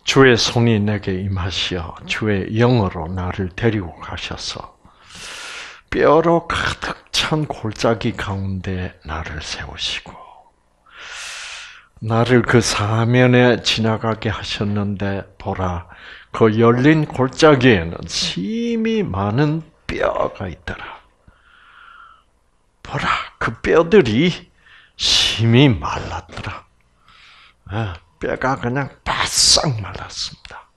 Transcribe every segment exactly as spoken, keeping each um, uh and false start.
주의 손이 내게 임하시어 주의 영으로 나를 데리고 가셔서 뼈로 가득 찬 골짜기 가운데 나를 세우시고 나를 그 사면에 지나가게 하셨는데 보라, 그 열린 골짜기에는 심히 많은 뼈가 있더라. 보라, 그 뼈들이 심히 말랐더라. 뼈가 그냥 바싹 말랐습니다.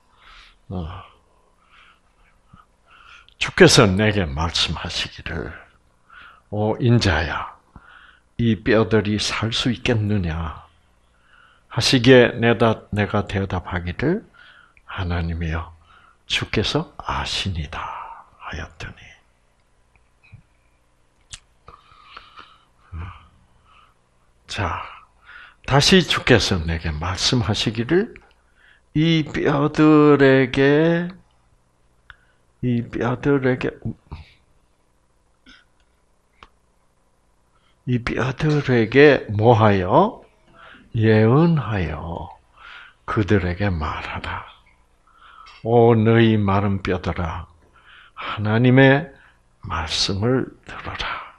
주께서 내게 말씀하시기를, 오 인자야, 이 뼈들이 살 수 있겠느냐 하시기에 내가, 내가 대답하기를, 하나님이여 주께서 아시니다 하였더니, 자, 다시 주께서 내게 말씀하시기를, 이 뼈들에게 이 뼈들에게 이 뼈들에게 뭐하여? 예언하여 그들에게 말하라. 오 너희 마른 뼈들아, 하나님의 말씀을 들어라.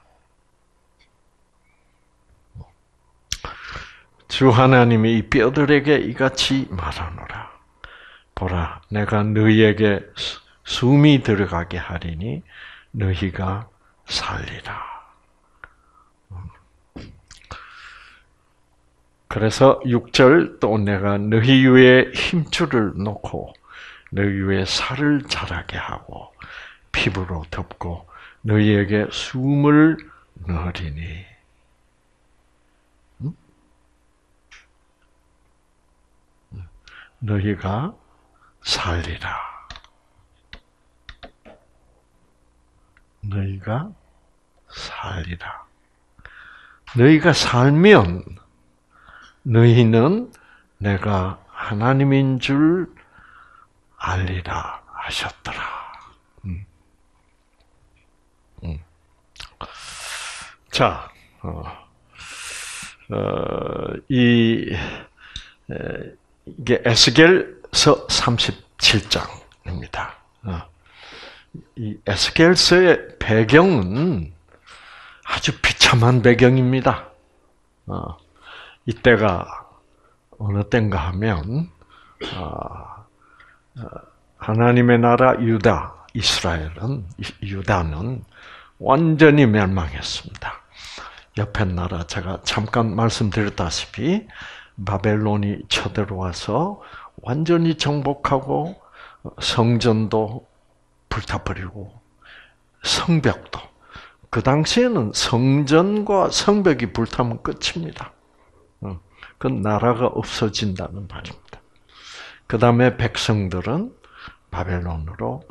주 하나님이 이 뼈들에게 이같이 말하노라. 보라, 내가 너희에게 숨이 들어가게 하리니 너희가 살리라. 그래서 육 절, 또 내가 너희 위에 힘줄을 놓고 너희 위에 살을 자라게 하고 피부로 덮고 너희에게 숨을 넣으리니. 응? 너희가 살리라. 너희가 살리라. 너희가 살면 너희는 내가 하나님인 줄 알리라 하셨더라. 음. 음. 자, 어, 어, 이 에, 이게 에스겔서 삼십칠 장입니다. 어. 이 에스겔서의 배경은 아주 비참한 배경입니다. 어, 이때가 어느 때인가 하면 어, 하나님의 나라 유다, 이스라엘은 유다는 완전히 멸망했습니다. 옆에 나라 제가 잠깐 말씀드렸다시피 바벨론이 쳐들어와서 완전히 정복하고 성전도 불타버리고 성벽도, 그 당시에는 성전과 성벽이 불타면 끝입니다. 그 나라가 없어진다는 말입니다. 그 다음에 백성들은 바벨론으로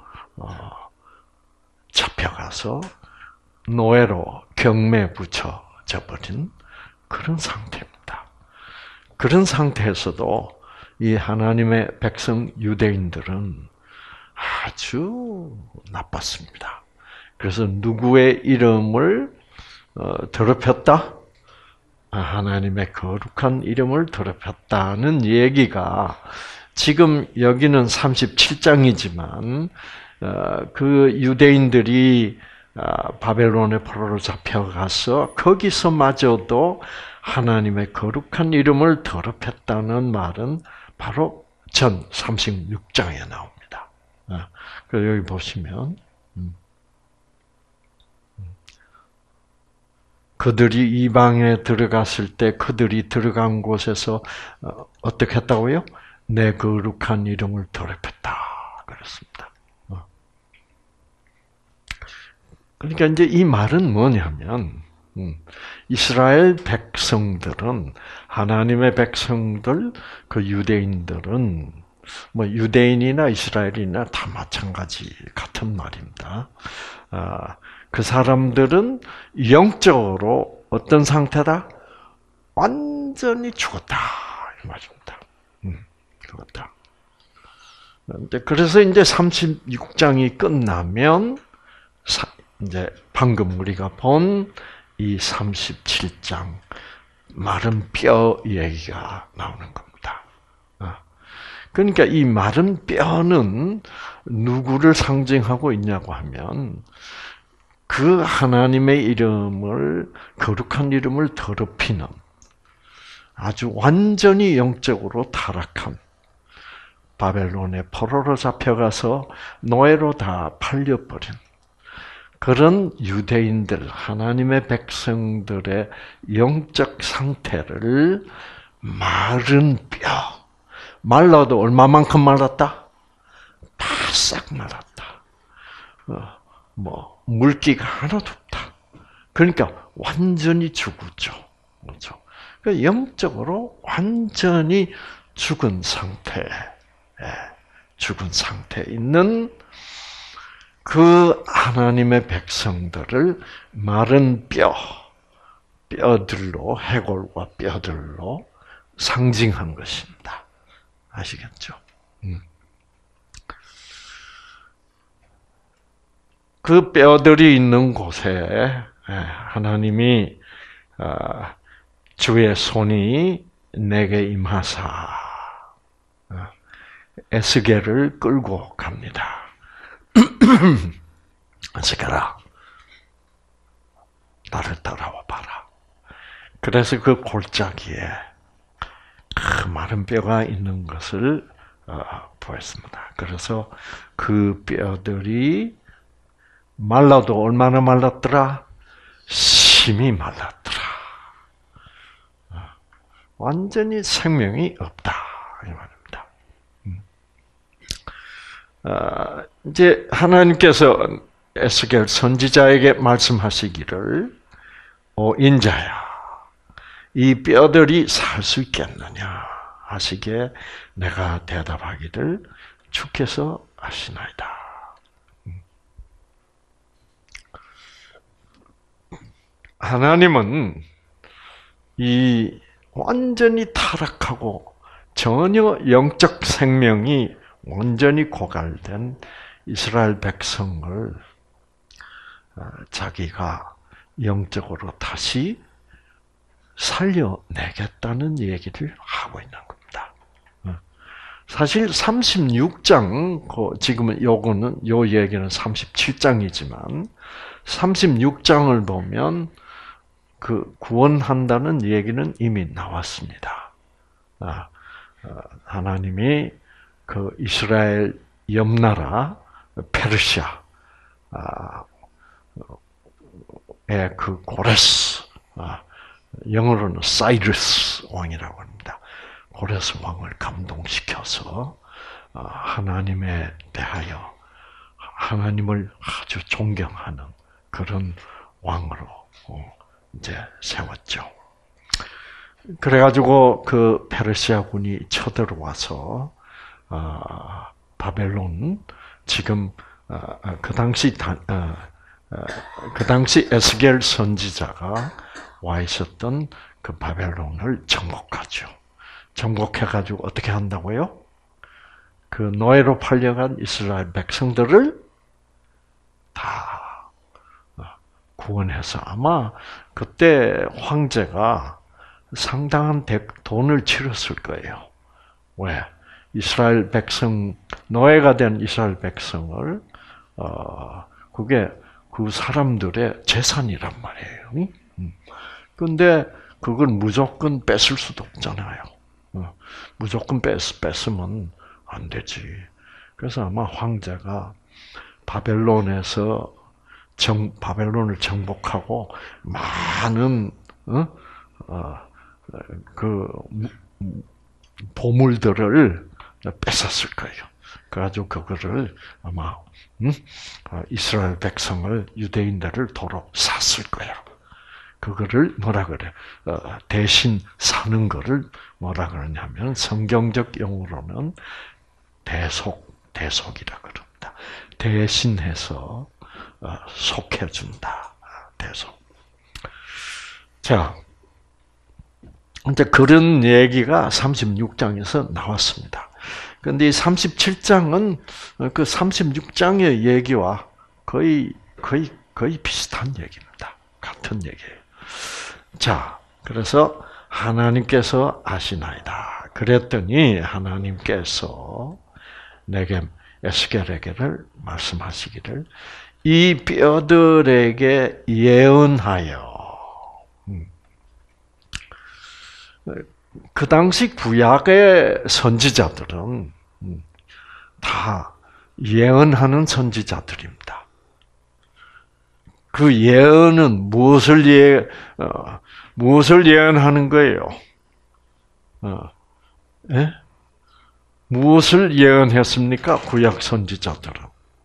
잡혀가서 노예로 경매에 붙여져 버린 그런 상태입니다. 그런 상태에서도 이 하나님의 백성 유대인들은 아주 나빴습니다. 그래서 누구의 이름을 더럽혔다? 하나님의 거룩한 이름을 더럽혔다는 얘기가 지금 여기는 삼십칠 장이지만 그 유대인들이 바벨론의 포로로 잡혀가서 거기서마저도 하나님의 거룩한 이름을 더럽혔다는 말은 바로 전 삼십육 장에 나옵니다. 그래서 여기 보시면 그들이 이방에 들어갔을 때 그들이 들어간 곳에서 어떻게 했다고요? 내 거룩한 이름을 더럽혔다 그랬습니다. 그러니까 이제 이 말은 뭐냐면 이스라엘 백성들은, 하나님의 백성들, 그 유대인들은, 뭐 유대인이나 이스라엘이나 다 마찬가지 같은 말입니다. 아, 그 사람들은 영적으로 어떤 상태다? 완전히 죽었다 이 말입니다. 음, 죽었다. 그래서 이제 삼십육 장이 끝나면 이제 방금 우리가 본 이 삼십칠 장 마른 뼈 얘기가 나오는 겁니다. 그러니까 이 마른 뼈는 누구를 상징하고 있냐고 하면 그 하나님의 이름을, 거룩한 이름을 더럽히는 아주 완전히 영적으로 타락한, 바벨론에 포로로 잡혀가서 노예로 다 팔려버린 그런 유대인들, 하나님의 백성들의 영적 상태를 마른 뼈, 말라도 얼마만큼 말랐다? 바싹 말랐다. 어, 뭐 물기가 하나도 없다. 그러니까 완전히 죽었죠. 그렇죠? 그러니까 영적으로 완전히 죽은 상태, 죽은 상태에 있는 그 하나님의 백성들을 마른 뼈, 뼈들로, 해골과 뼈들로 상징한 것입니다. 아시겠죠? 음. 그 뼈들이 있는 곳에 하나님이 주의 손이 내게 임하사 에스겔을 끌고 갑니다. 에스겔아, 나를 따라와 봐라. 그래서 그 골짜기에 그 마른 뼈가 있는 것을 보였습니다. 그래서 그 뼈들이 말라도 얼마나 말랐더라? 심히 말랐더라. 완전히 생명이 없다 이 말입니다. 어, 이제 하나님께서 에스겔 선지자에게 말씀하시기를, 오 인자야, 이 뼈들이 살 수 있겠느냐 하시기에 내가 대답하기를 주께서 아시나이다. 하나님은 이 완전히 타락하고 전혀 영적 생명이 완전히 고갈된 이스라엘 백성을 자기가 영적으로 다시 살려내겠다는 얘기를 하고 있는 겁니다. 사실 삼십육 장, 지금은 요거는, 요 얘기는 삼십칠 장이지만, 삼십육 장을 보면 그 구원한다는 얘기는 이미 나왔습니다. 하나님이 그 이스라엘 옆나라 페르시아의 그 고레스, 영어로는 사이러스 왕이라고 합니다. 고레스 왕을 감동시켜서 하나님에 대하여 하나님을 아주 존경하는 그런 왕으로 이제 세웠죠. 그래가지고 그 페르시아군이 쳐들어와서 바벨론, 지금 그 당시 그 당시 에스겔 선지자가 와 있었던 그 바벨론을 정복하죠. 정복해가지고 어떻게 한다고요? 그 노예로 팔려간 이스라엘 백성들을 다 구원해서, 아마 그때 황제가 상당한 돈을 치렀을 거예요. 왜? 이스라엘 백성, 노예가 된 이스라엘 백성을, 어, 그게 그 사람들의 재산이란 말이에요. 근데 그걸 무조건 뺏을 수도 없잖아요. 무조건 뺏, 뺏으면 안 되지. 그래서 아마 황제가 바벨론에서 정, 바벨론을 정복하고 많은, 어? 어, 그, 보물들을 뺏었을 거예요. 그래가지고 그거를 아마, 음? 이스라엘 백성을, 유대인들을 도로 샀을 거예요. 그거를 뭐라 그래? 어, 대신 사는 거를 뭐라 그러냐면, 성경적 용어로는 대속, 대속이라 그럽니다. 대신해서 어, 속해준다. 대속. 자, 이제 그런 얘기가 삼십육 장에서 나왔습니다. 그런데 이 삼십칠 장은 그 삼십육 장의 얘기와 거의, 거의, 거의 비슷한 얘기입니다. 같은 얘기예요. 자, 그래서 하나님께서 아시나이다. 그랬더니 하나님께서 내게 에스겔에게를 말씀하시기를 이 뼈들에게 예언하여. 그 당시 구약의 선지자들은 다 예언하는 선지자들입니다. 그 예언은 무엇을 예 어, 무엇을 예언하는 거예요? 어, 예? 무엇을 예언했습니까? 구약 선지자들은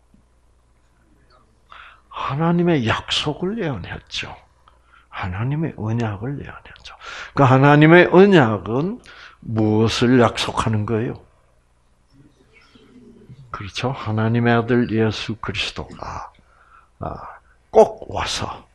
하나님의 약속을 예언했죠. 하나님의 언약을 예언했죠. 그 하나님의 언약은 무엇을 약속하는 거예요? 그렇죠. 하나님의 아들 예수 그리스도가 꼭 와서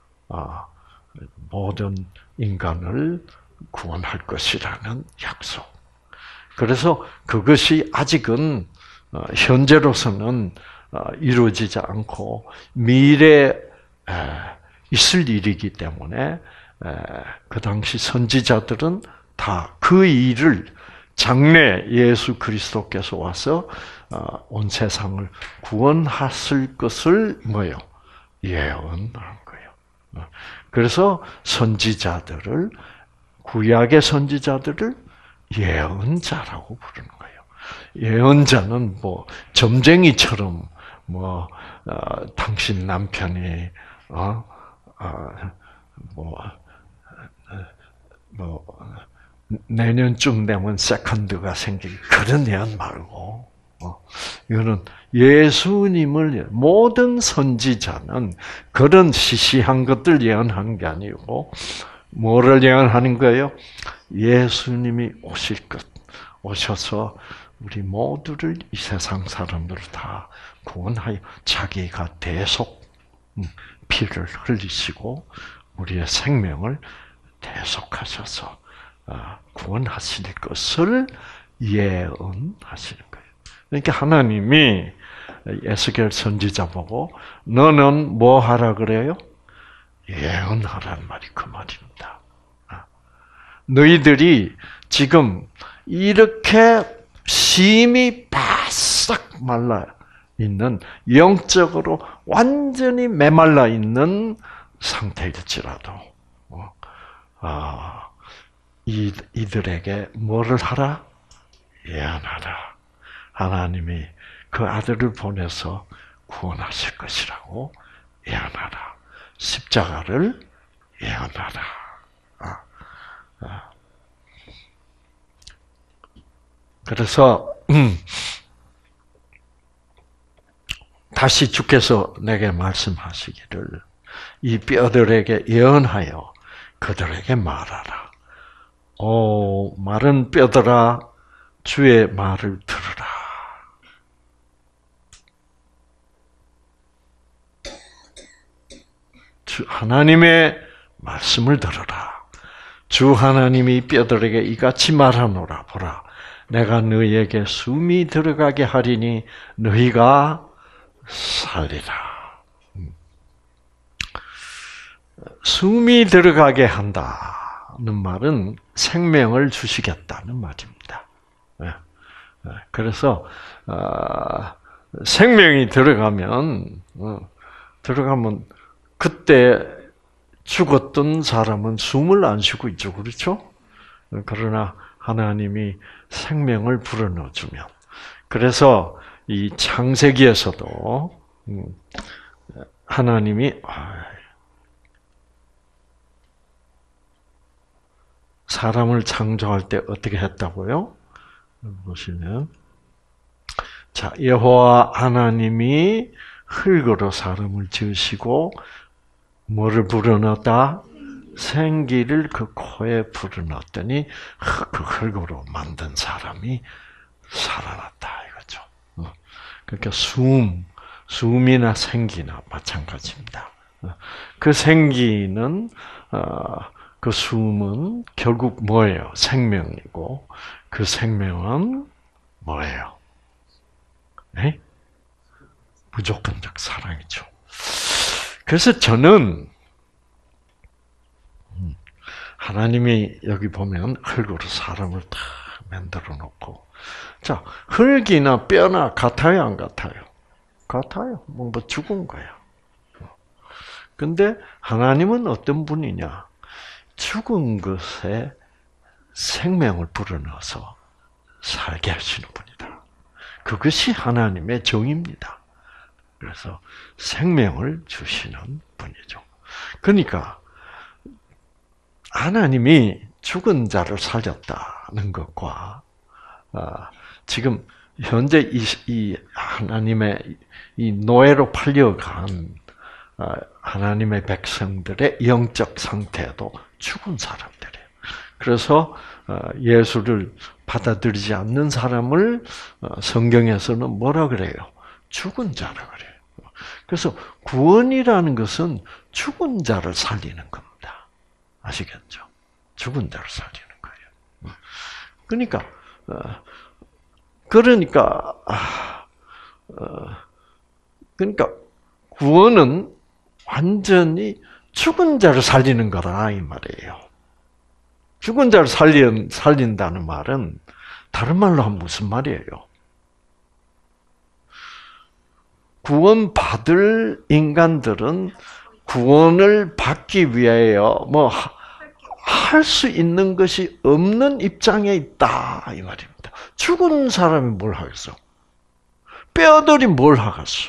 모든 인간을 구원할 것이라는 약속. 그래서 그것이 아직은 현재로서는 이루어지지 않고 미래에 있을 일이기 때문에 그 당시 선지자들은 다 그 일을 장래 예수 그리스도께서 와서 온 세상을 구원하실 것을 뭐요? 예언한 거예요. 그래서 선지자들을 구약의 선지자들을 예언자라고 부르는 거예요. 예언자는 뭐 점쟁이처럼 뭐 어, 당신 남편이 어, 어, 뭐, 뭐 내년쯤 되면 세컨드가 생길 그런 예언 말고 어, 이거는 예수님을 모든 선지자는 그런 시시한 것들 예언하는 게 아니고 뭐를 예언하는 거예요? 예수님이 오실 것, 오셔서 우리 모두를 이 세상 사람들을 다 구원하여 자기가 대속 피를 흘리시고 우리의 생명을 대속하셔서 구원하실 것을 예언하시는 거예요. 그러니까 하나님이 에스겔 선지자 보고 너는 뭐 하라 그래요? 예언하라는 말이 그 말입니다. 너희들이 지금 이렇게 심히 바싹 말라 있는 영적으로 완전히 메말라 있는 상태일지라도 아, 이, 이들에게 뭐를 하라? 예언하라. 하나님이 그 아들을 보내서 구원하실 것이라고 예언하라. 십자가를 예언하라. 아, 아. 그래서 음, 다시 주께서 내게 말씀하시기를 이 뼈들에게 예언하여 그들에게 말하라. 오, 마른 뼈들아 주의 말을 들으라. 주 하나님의 말씀을 들으라. 주 하나님이 뼈들에게 이같이 말하노라. 보라, 내가 너희에게 숨이 들어가게 하리니 너희가 살리라. 숨이 들어가게 한다는 말은 생명을 주시겠다는 말입니다. 그래서 생명이 들어가면 들어가면 그때 죽었던 사람은 숨을 안 쉬고 있죠, 그렇죠? 그러나 하나님이 생명을 불어넣어 주면, 그래서 이 창세기에서도 하나님이 사람을 창조할 때 어떻게 했다고요? 보시면, 자, 여호와 하나님이 흙으로 사람을 지으시고 뭐를 불어넣었다? 생기를 그 코에 불어넣었더니 그 흙으로 만든 사람이 살아났다 이거죠. 그러니까 숨, 숨이나 생기나 마찬가지입니다. 그 생기는 그 숨은 결국 뭐예요? 생명이고 그 생명은 뭐예요? 네? 무조건적 사랑이죠. 그래서 저는 하나님이 여기 보면 흙으로 사람을 다 만들어 놓고. 자, 흙이나 뼈나 같아요, 안 같아요? 같아요. 뭔가 죽은 거야. 근데 하나님은 어떤 분이냐? 죽은 것에 생명을 불어넣어서 살게 하시는 분이다. 그것이 하나님의 정의입니다. 그래서 생명을 주시는 분이죠. 그러니까 하나님이 죽은 자를 살렸다는 것과 지금 현재 이, 이 하나님의 이 노예로 팔려간 하나님의 백성들의 영적 상태도 죽은 사람들이에요. 그래서 예수를 받아들이지 않는 사람을 성경에서는 뭐라 그래요? 죽은 자라 그래요. 그래서 구원이라는 것은 죽은 자를 살리는 겁니다. 아시겠죠? 죽은 자를 살리는 거예요. 그러니까 그러니까 그러니까 구원은 완전히 죽은 자를 살리는 거라 이 말이에요. 죽은 자를 살린, 살린다는 말은 다른 말로 하면 무슨 말이에요? 구원받을 인간들은 구원을 받기 위하여 뭐 할 수 있는 것이 없는 입장에 있다 이 말입니다. 죽은 사람이 뭘 하겠어? 뼈들이 뭘 하겠어?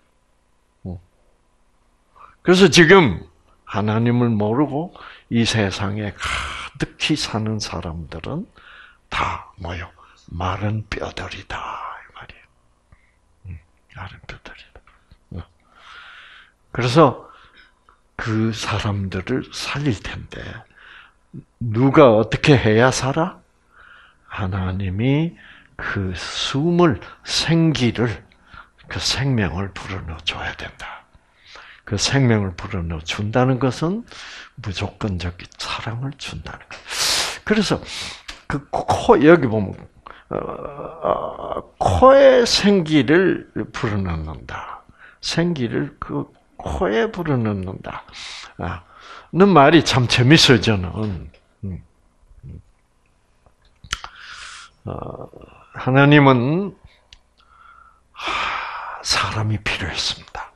그래서 지금 하나님을 모르고 이 세상에 가득히 사는 사람들은 다 뭐요? 마른 뼈들이다 이 말이에요. 마른 뼈들이다. 그래서 그 사람들을 살릴 텐데 누가 어떻게 해야 살아? 하나님이 그 숨을 생기를 그 생명을 불어넣어 줘야 된다. 그 생명을 불어넣어 준다는 것은 무조건적인 사랑을 준다는 것. 그래서 그 코 여기 보면 어, 어, 코에 생기를 불어넣는다. 생기를 그 코에 불어넣는다. 아, 는 말이 참 재밌어요 저는. 음. 어, 하나님은 하, 사람이 필요했습니다.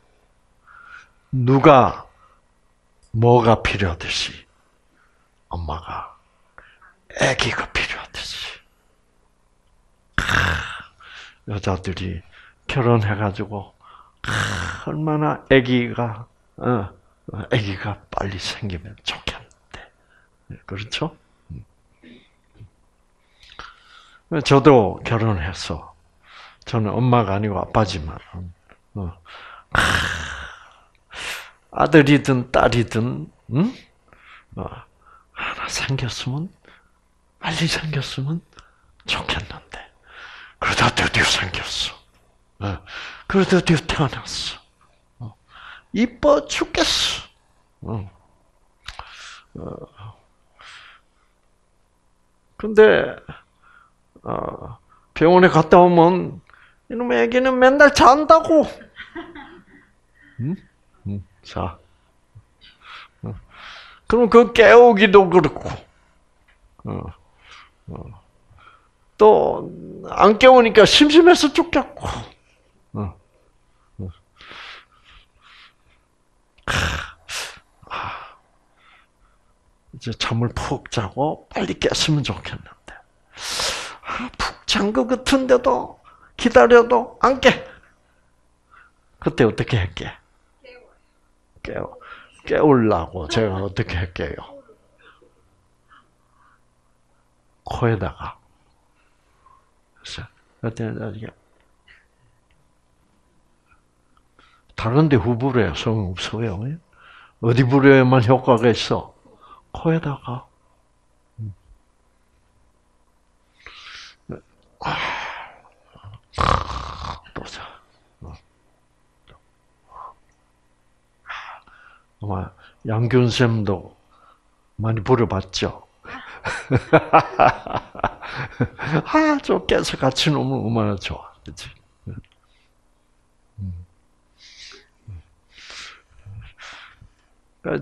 누가 뭐가 필요하듯이 엄마가 아기가 필요하듯이 여자들이 결혼해가지고 얼마나 아기가 어, 아기가 빨리 생기면 좋겠는데 그렇죠? 저도 결혼해서 저는 엄마가 아니고 아빠지만 어, 아들이든 딸이든 응? 어, 하나 생겼으면 빨리 생겼으면 좋겠는데 그러다 드디어 생겼어. 어, 그러다 드디어 태어났어. 어, 이뻐 죽겠어. 어. 어. 근데 어, 병원에 갔다 오면 이놈의 애기는 맨날 잔다고. 응? 응. 자, 어. 그럼 그 깨우기도 그렇고, 어. 어. 또 안 깨우니까 심심해서 죽겠고. 어. 어. 아. 이제 잠을 푹 자고 빨리 깼으면 좋겠는데. 아, 푹 잔 것 같은데도 기다려도 안 깨. 그때 어떻게 할게? 깨워. 깨우려고 제가 어떻게 할게요? 코에다가. 다른 데 후불에 소용없어요. 어디 불에만 효과가 있어? 코에다가. 또 자. 아마 양균 쌤도 많이 부려봤죠. 아, 저 깨서 같이 놓으면 얼마나 좋아, 그렇지?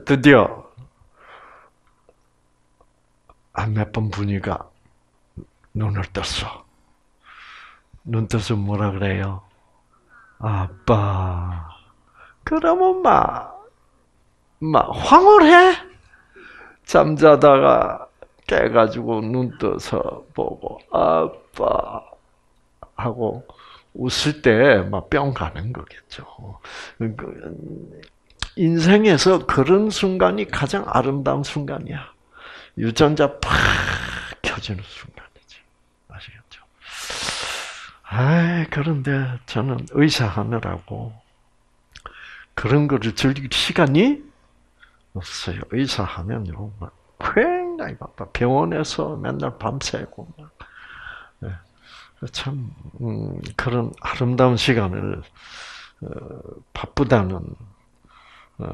드디어 한 몇 번 분이가 눈을 떴어. 눈 떠서 뭐라 그래요? 아빠. 그러면 막, 막 황홀해? 잠자다가 깨가지고 눈 떠서 보고 아빠 하고 웃을 때 막 뿅 가는 거겠죠. 인생에서 그런 순간이 가장 아름다운 순간이야. 유전자 팍 켜지는 순간이지. 아시겠죠? 아, 그런데 저는 의사 하느라고 그런 거를 즐길 시간이 없어요. 의사 하면요, 막 굉장히 바빠. 병원에서 맨날 밤새고 막. 네. 참 음, 그런 아름다운 시간을 어, 바쁘다는 어,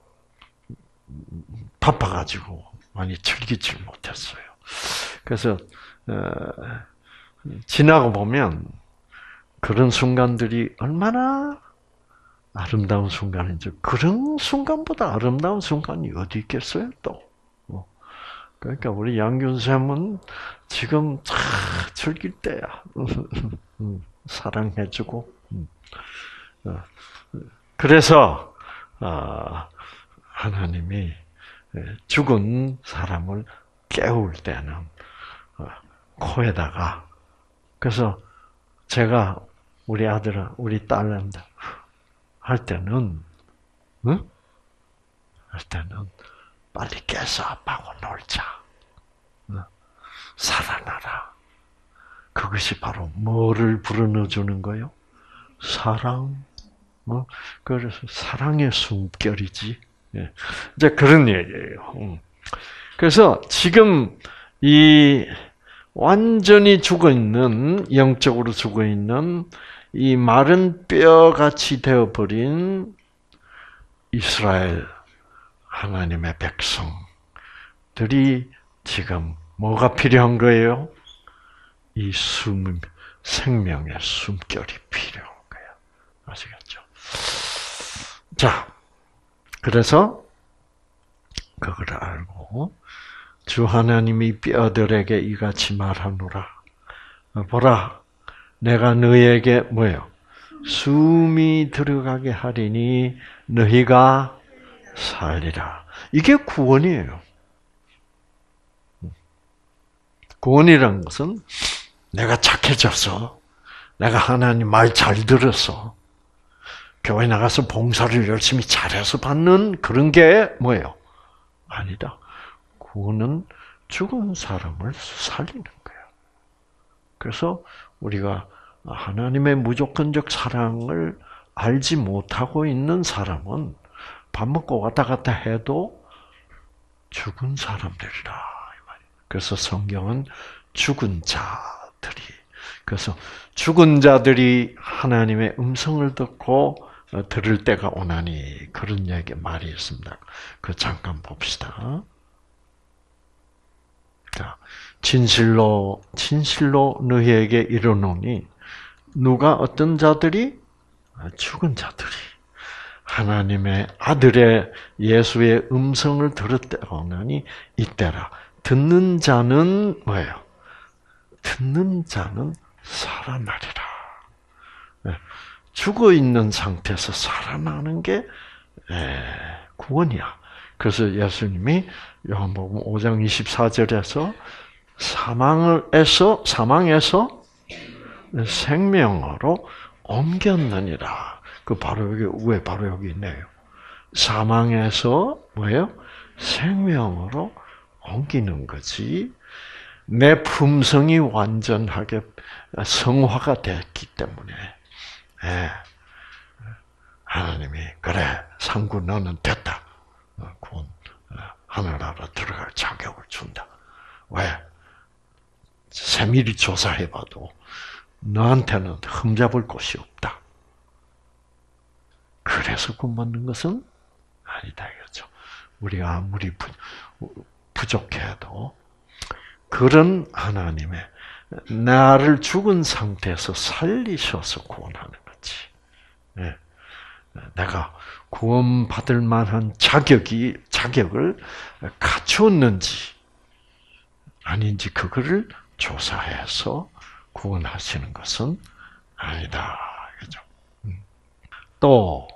바빠가지고 많이 즐기지 못했어요. 그래서 어, 지나고 보면 그런 순간들이 얼마나 아름다운 순간인지, 그런 순간보다 아름다운 순간이 어디 있겠어요, 또. 그러니까 우리 양균쌤은 지금 참 즐길 때야. 사랑해주고. 그래서 하나님이 죽은 사람을 깨울 때는 코에다가, 그래서 제가 우리 아들은, 우리 딸한테 할 때는, 응? 할 때는 빨리 깨서 아빠하고 놀자. 살아나라. 그것이 바로 뭐를 불어넣어주는 거요? 사랑. 어? 그래서 사랑의 숨결이지. 예. 이제 그런 얘기예요. 그래서 지금 이 완전히 죽어 있는, 영적으로 죽어 있는 이 마른 뼈같이 되어버린 이스라엘 하나님의 백성들이 지금 뭐가 필요한 거예요? 이 숨, 생명의 숨결이 필요한 거예요. 아시겠죠? 자, 그래서 그걸 알고 주 하나님이 뼈들에게 이같이 말하노라. 보라, 내가 너희에게 뭐예요? 숨이 들어가게 하리니 너희가 살리라. 이게 구원이에요. 구원이라는 것은 내가 착해져서, 내가 하나님 말 잘 들어서, 교회 나가서 봉사를 열심히 잘해서 받는 그런 게 뭐예요? 아니다. 구원은 죽은 사람을 살리는 거예요. 그래서 우리가 하나님의 무조건적 사랑을 알지 못하고 있는 사람은 밥 먹고 왔다 갔다 해도 죽은 사람들이라. 그래서 성경은 죽은 자들이, 그래서 죽은 자들이 하나님의 음성을 듣고 들을 때가 오나니, 그런 얘기 말이 있습니다. 그 잠깐 봅시다. 자, 진실로 진실로 너희에게 이르노니, 누가 어떤 자들이? 죽은 자들이 하나님의 아들의 예수의 음성을 들을 때가 오나니 이때라. 듣는 자는 뭐예요? 듣는 자는 살아나리라. 죽어 있는 상태에서 살아나는 게 구원이야. 그래서 예수님이 요한복음 오 장 이십사 절에서 사망에서 사망에서 생명으로 옮겼느니라. 그 바로 여기 위에 바로 여기 있네요. 사망에서 뭐예요? 생명으로 옮기는 거지. 내 품성이 완전하게 성화가 됐기 때문에, 예. 하나님이 그래, 상구 너는 됐다. 구원 하늘나라 들어갈 자격을 준다. 왜? 세밀히 조사해봐도 너한테는 흠잡을 곳이 없다. 그래서 구원받는 것은 아니다 이거죠. 우리가 아무리 부, 부족해도 그런 하나님의 나를 죽은 상태에서 살리셔서 구원하는 거지. 네. 내가 구원받을 만한 자격이 자격을 갖추었는지 아닌지 그거를 조사해서 구원하시는 것은 아니다. 그죠? 또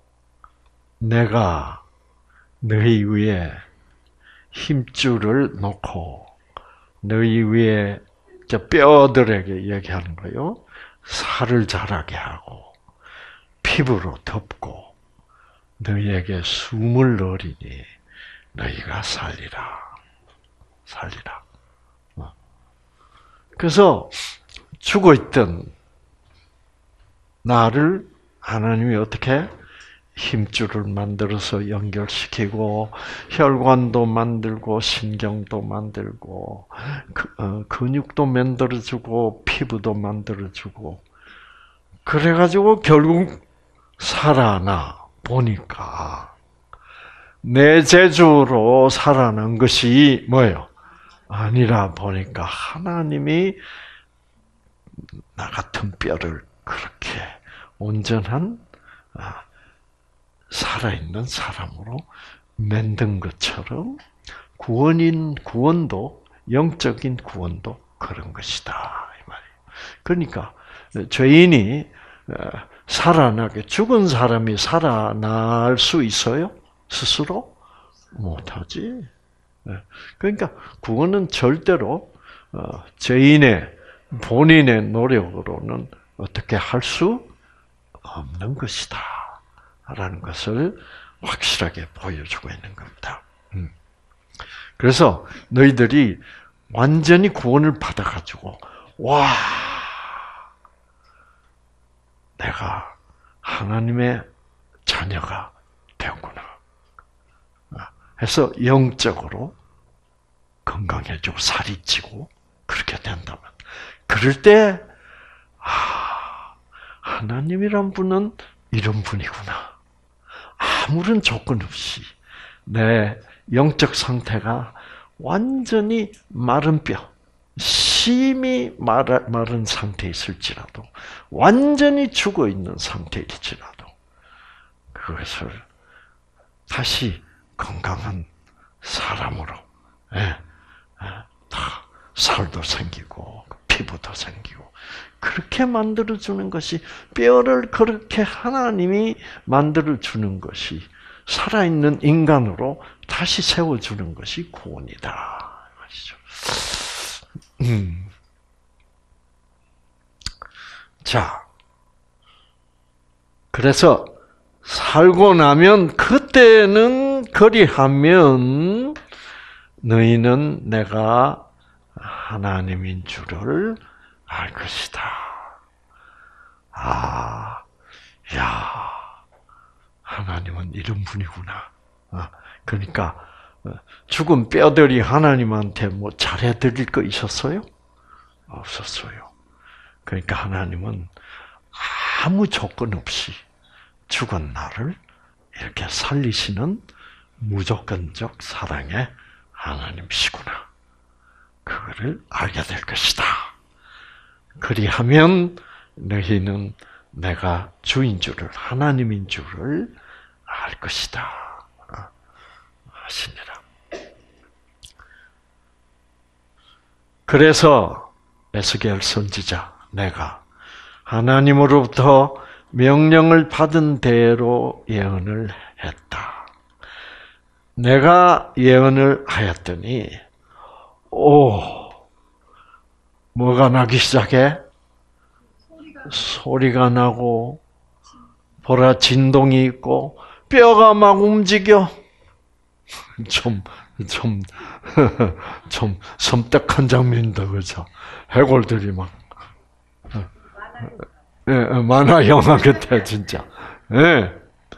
내가 너희 위에 힘줄을 놓고 너희 위에 저 뼈들에게 얘기하는 거요. 살을 자라게 하고 피부로 덮고 너희에게 숨을 넣으리니 너희가 살리라. 살리라. 그래서 죽어있던 나를 하나님이 어떻게 힘줄을 만들어서 연결시키고 혈관도 만들고 신경도 만들고 근육도 만들어주고 피부도 만들어주고 그래가지고 결국 살아나 보니까 내 재주로 살아난 것이 뭐예요? 아니라 보니까 하나님이 나 같은 뼈를 그렇게 온전한 살아있는 사람으로 만든 것처럼 구원인 구원도 영적인 구원도 그런 것이다 이 말이에요. 그러니까 죄인이 살아나게 죽은 사람이 살아날 수 있어요? 스스로 못하지. 그러니까 구원은 절대로 죄인의 본인의 노력으로는 어떻게 할 수 없는 것이다. 라는 것을 확실하게 보여주고 있는 겁니다. 그래서 너희들이 완전히 구원을 받아가지고 와 내가 하나님의 자녀가 되었구나 해서 영적으로 건강해지고 살이 찌고 그렇게 된다면 그럴 때 아, 하나님이란 분은 이런 분이구나. 아무런 조건 없이 내 영적 상태가 완전히 마른 뼈, 심히 마른 상태에 있을지라도 완전히 죽어있는 상태일지라도 그것을 다시 건강한 사람으로 예, 다 살도 생기고 피부도 생기고 그렇게 만들어주는 것이 뼈를 그렇게 하나님이 만들어주는 것이 살아있는 인간으로 다시 세워주는 것이 구원이다. 말이죠. 음. 자, 그래서 살고 나면 그때는 그리하면 너희는 내가 하나님인 줄을 알 것이다. 아, 야, 하나님은 이런 분이구나. 그러니까 죽은 뼈들이 하나님한테 뭐 잘해드릴 거 있었어요? 없었어요. 그러니까 하나님은 아무 조건 없이 죽은 나를 이렇게 살리시는 무조건적 사랑의 하나님이시구나. 그거를 알게 될 것이다. 그리하면 너희는 내가 주인 줄을, 하나님인 줄을 알 것이다. 하시니라. 그래서 에스겔 선지자, 내가 하나님으로부터 명령을 받은 대로 예언을 했다. 내가 예언을 하였더니, 오, 뭐가 나기 시작해? 소리가, 소리가 나고, 보라 진동이 있고, 뼈가 막 움직여. 좀, 좀, 좀 섬뜩한 장면이다, 그죠? 해골들이 막. 예, 만화 영화 같아, 진짜. 예.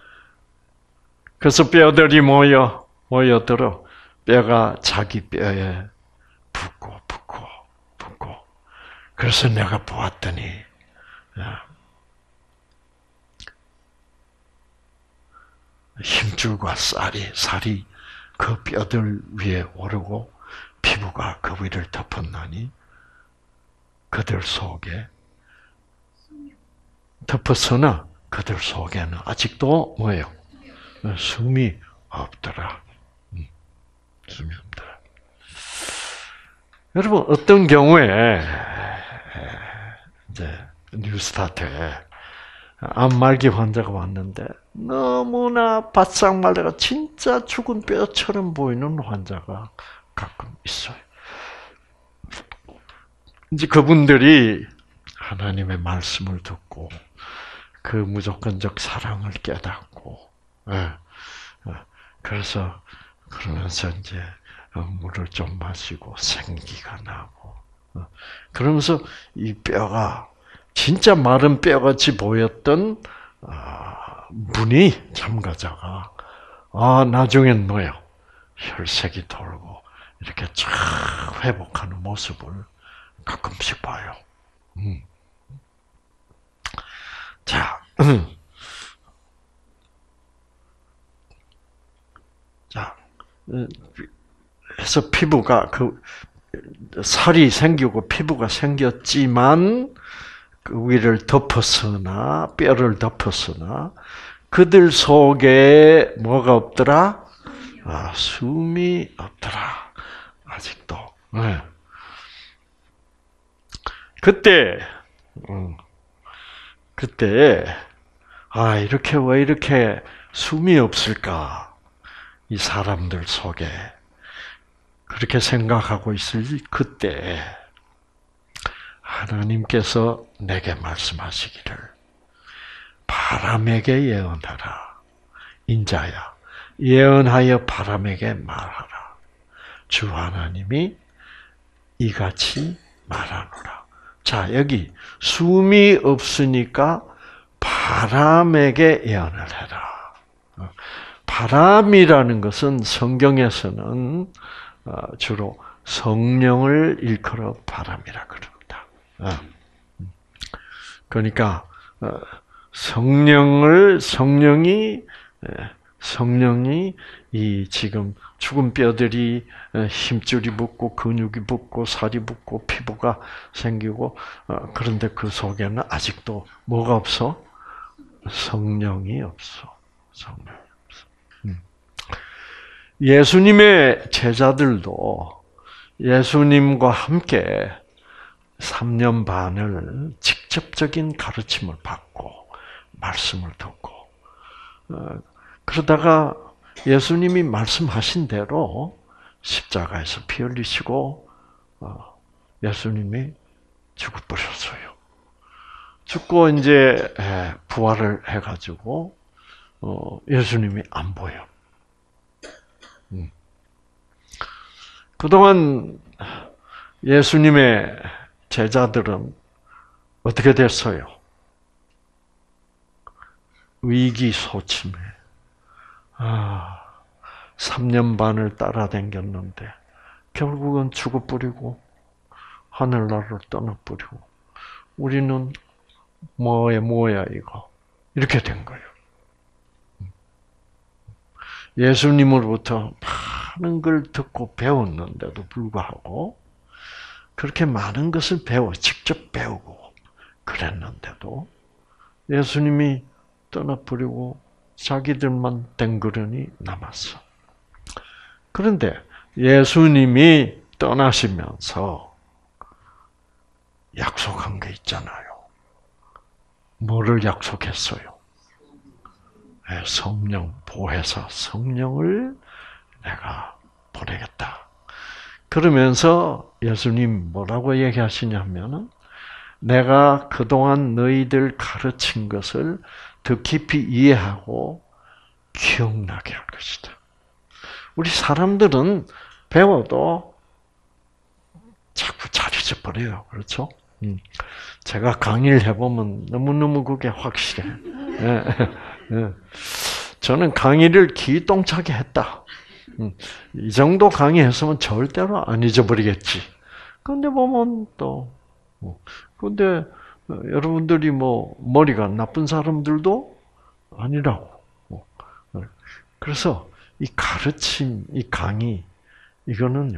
그래서 뼈들이 모여, 모여들어. 뼈가 자기 뼈에 붙고, 붙고, 붙고. 그래서 내가 보았더니, 힘줄과 쌀이, 살이 그 뼈들 위에 오르고, 피부가 그 위를 덮었나니, 그들 속에 덮었으나 그들 속에는 아직도 뭐예요? 숨이 없더라. 숨이 없더라. 여러분 어떤 경우에 이제 뉴스타트에 암말기 환자가 왔는데 너무나 바싹 말라가 진짜 죽은 뼈처럼 보이는 환자가 가끔 있어요. 이제 그분들이 하나님의 말씀을 듣고 그 무조건적 사랑을 깨닫고, 예, 그래서 그러면서 이제 물을 좀 마시고 생기가 나고, 그러면서 이 뼈가 진짜 마른 뼈같이 보였던 분이 참가자가 아 나중엔 뭐요 혈색이 돌고 이렇게 쫙 회복하는 모습을 가끔씩 봐요. 음. 자, 자, 해서 피부가 그 살이 생기고 피부가 생겼지만 그 위를 덮었으나 뼈를 덮었으나 그들 속에 뭐가 없더라? 아, 숨이 없더라. 아직도. 네. 그때, 음, 그때 아 이렇게 왜 이렇게 숨이 없을까? 이 사람들 속에 그렇게 생각하고 있을 그때 하나님께서 내게 말씀하시기를 바람에게 예언하라. 인자야 예언하여 바람에게 말하라. 주 하나님이 이같이 말하노라. 자 여기 숨이 없으니까 바람에게 예언을 해라. 바람이라는 것은 성경에서는 주로 성령을 일컬어 바람이라 그럽니다. 그러니까 성령을 성령이 성령이 이 지금 죽은 뼈들이 힘줄이 붙고 근육이 붙고 살이 붙고 피부가 생기고 그런데 그 속에는 아직도 뭐가 없어? 성령이 없어. 성령이 없어. 음. 예수님의 제자들도 예수님과 함께 삼 년 반을 직접적인 가르침을 받고 말씀을 듣고 그러다가 예수님이 말씀하신 대로 십자가에서 피 흘리시고 예수님이 죽어버렸어요. 죽고 이제 부활을 해가지고 예수님이 안 보여. 그동안 예수님의 제자들은 어떻게 됐어요? 위기소침해. 아, 삼 년 반을 따라다녔는데 결국은 죽어버리고 하늘나라를 떠나버리고 우리는 뭐야 뭐야 이거 이렇게 된 거예요. 예수님으로부터 많은 걸 듣고 배웠는데도 불구하고 그렇게 많은 것을 배워 직접 배우고 그랬는데도 예수님이 떠나버리고 자기들만 댕그러니 남았어. 그런데 예수님이 떠나시면서 약속한 게 있잖아요. 뭐를 약속했어요? 성령, 보혜사 성령을 내가 보내겠다. 그러면서 예수님 뭐라고 얘기하시냐면은 내가 그동안 너희들 가르친 것을 더 깊이 이해하고 기억나게 할 것이다. 우리 사람들은 배워도 자꾸 잘 잊어버려요. 그렇죠? 제가 강의를 해보면 너무너무 그게 확실해. 저는 강의를 기똥차게 했다. 이 정도 강의했으면 절대로 안 잊어버리겠지. 근데 보면 또, 근데 여러분들이 뭐 머리가 나쁜 사람들도 아니라고. 그래서 이 가르침, 이 강의, 이거는요,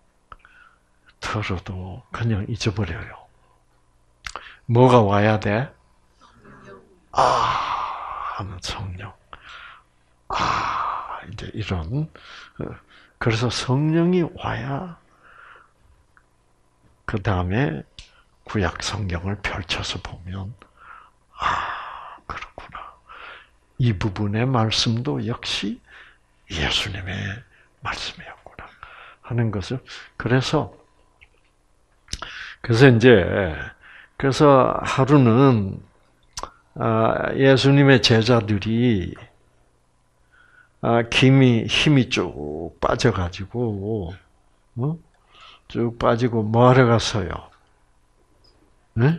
들어도 그냥 잊어버려요. 뭐가 와야 돼? 아, 하는 성령. 아, 이제 이런. 그래서 성령이 와야 그 다음에 구약 성경을 펼쳐서 보면 아 그렇구나. 이 부분의 말씀도 역시 예수님의 말씀이었구나 하는 것을 그래서 그래서 이제 그래서 하루는 예수님의 제자들이 힘이 힘이 쭉 빠져가지고 어? 쭉 빠지고 뭐 하러 갔어요? 네?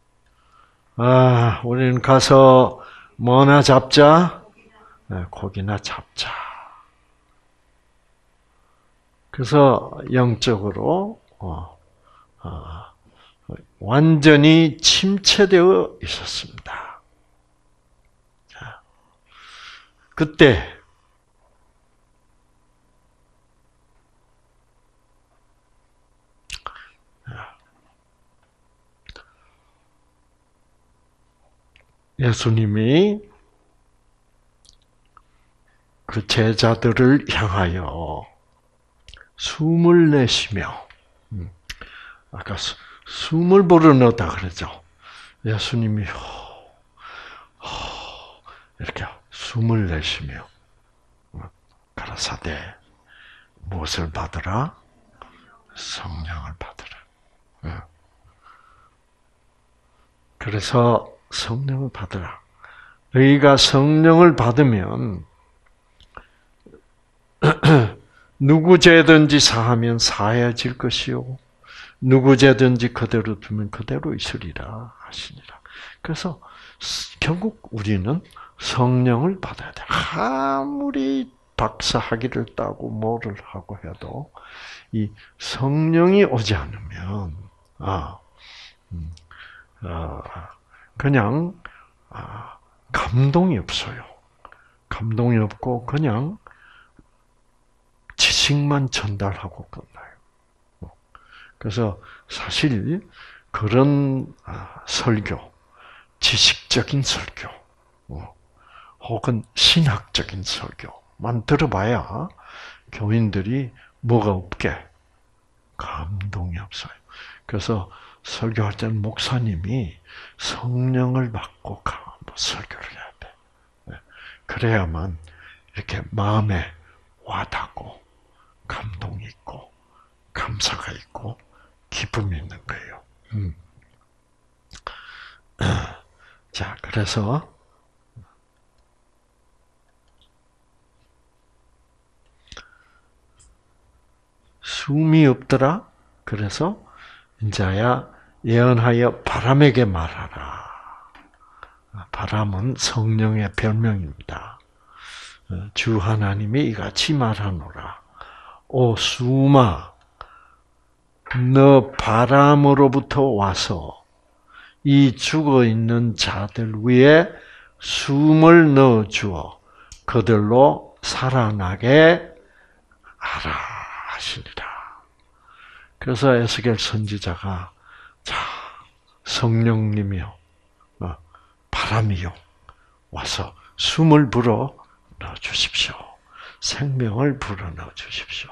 아, 우리는 가서 뭐나 잡자, 네, 고기나 잡자. 그래서 영적으로 어, 어, 완전히 침체되어 있었습니다. 자, 그때 예수님이 그 제자들을 향하여 숨을 내쉬며, 아까 수, 숨을 불어넣었다 그러죠. 예수님이 이렇게 숨을 내쉬며 가라사대 무엇을 받으라? 성령을 받으라. 그래서 성령을 받으라. 너희가 성령을 받으면 누구 죄든지 사하면 사해질 것이요 누구 죄든지 그대로 두면 그대로 있으리라 하시니라. 그래서 결국 우리는 성령을 받아야 돼. 아무리 박사 학위를 따고 뭐를 하고 해도 이 성령이 오지 않으면 아, 음, 아 그냥 아, 감동이 없어요. 감동이 없고 그냥 지식만 전달하고 끝나요. 그래서 사실 그런 설교, 지식적인 설교, 혹은 신학적인 설교만 들어봐야 교인들이 뭐가 없게 감동이 없어요. 그래서 설교할 때는 목사님이 성령을 받고 설교를 해야 돼. 그래야만 이렇게 마음에 와닿고 감동이 있고 감사가 있고 기쁨이 있는 거예요. 음. 자, 그래서 숨이 없더라. 그래서 인자야 예언하여 바람에게 말하라. 바람은 성령의 별명입니다. 주 하나님이 이같이 말하노라. 오 수마, 너 바람으로부터 와서 이 죽어 있는 자들 위에 숨을 넣어 주어 그들로 살아나게 하라 하시니라. 그래서 에스겔 선지자가 자 성령님이요, 바람이요, 와서 숨을 불어 넣어 주십시오. 생명을 불어 넣어 주십시오.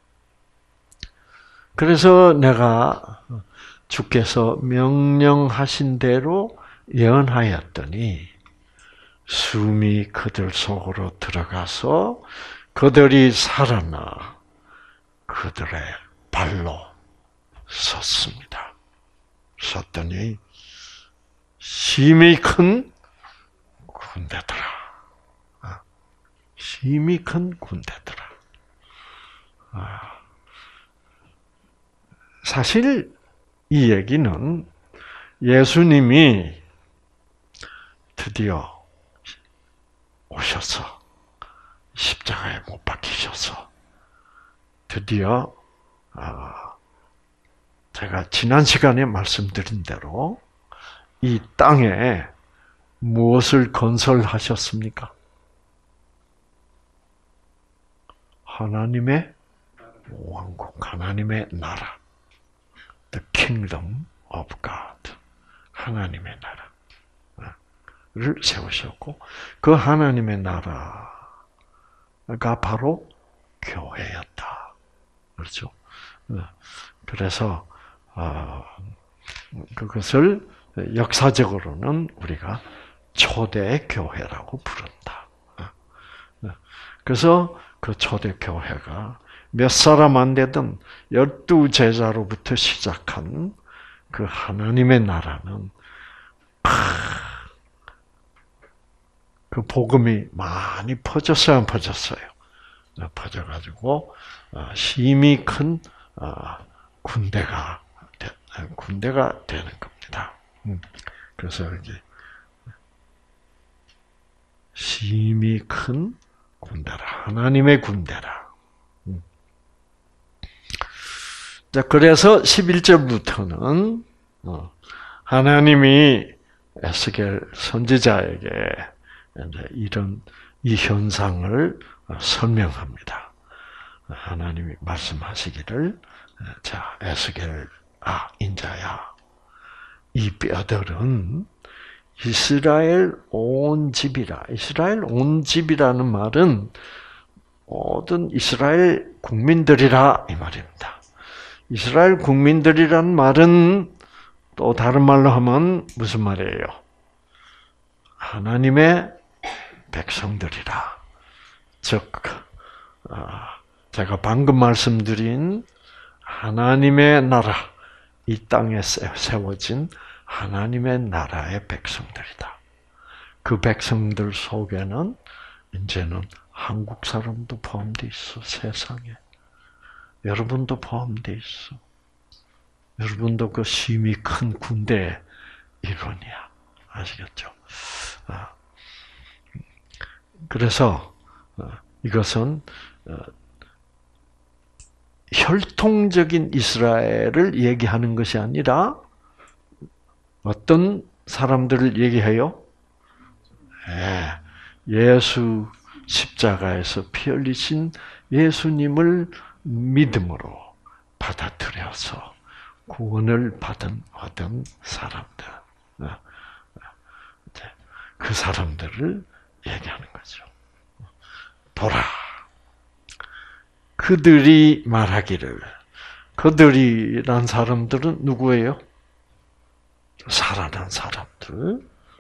그래서 내가 주께서 명령하신 대로 예언하였더니 숨이 그들 속으로 들어가서 그들이 살아나 그들의 발로 섰습니다. 섰더니 심히 큰 군대더라. 심히 큰 군대더라. 사실 이 얘기는 예수님이 드디어 오셔서 십자가에 못 박히셔서 드디어 제가 지난 시간에 말씀드린 대로 이 땅에 무엇을 건설하셨습니까? 하나님의 왕국, 하나님의 나라. The kingdom of God. 하나님의 나라를 세우셨고, 그 하나님의 나라가 바로 교회였다. 그렇죠? 그래서, 그것을 역사적으로는 우리가 초대교회라고 부른다. 그래서 그 초대교회가 몇 사람 안 되던 열두 제자로부터 시작한 그 하나님의 나라는 그 복음이 많이 퍼졌어요, 안 퍼졌어요? 퍼져가지고 힘이 큰 군대가 군대가 되는 겁니다. 그래서 이제 힘이 큰 군대라, 하나님의 군대라. 자, 그래서 십일 절부터는 하나님이 에스겔 선지자에게 이런 이 현상을 설명합니다. 하나님이 말씀하시기를, 자, 에스겔, 아, 인자야, 이 뼈들은 이스라엘 온 집이라. 이스라엘 온 집이라는 말은 모든 이스라엘 국민들이라 이 말입니다. 이스라엘 국민들이란 말은 또 다른 말로 하면 무슨 말이에요? 하나님의 백성들이라. 즉, 제가 방금 말씀드린 하나님의 나라, 이 땅에 세워진 하나님의 나라의 백성들이다. 그 백성들 속에는 이제는 한국 사람도 포함되어 있어, 세상에. 여러분도 포함되어 있어. 여러분도 그 힘이 큰 군대의 일원이야. 아시겠죠? 그래서 이것은 혈통적인 이스라엘을 얘기하는 것이 아니라 어떤 사람들을 얘기해요? 예수 십자가에서 피 흘리신 예수님을 믿음으로 받아들여서 구원을 받은 어떤 사람들, 그 사람들을 얘기하는 거죠. 보라, 그들이 말하기를, 그들이란 사람들은 누구예요? 살아난 사람들,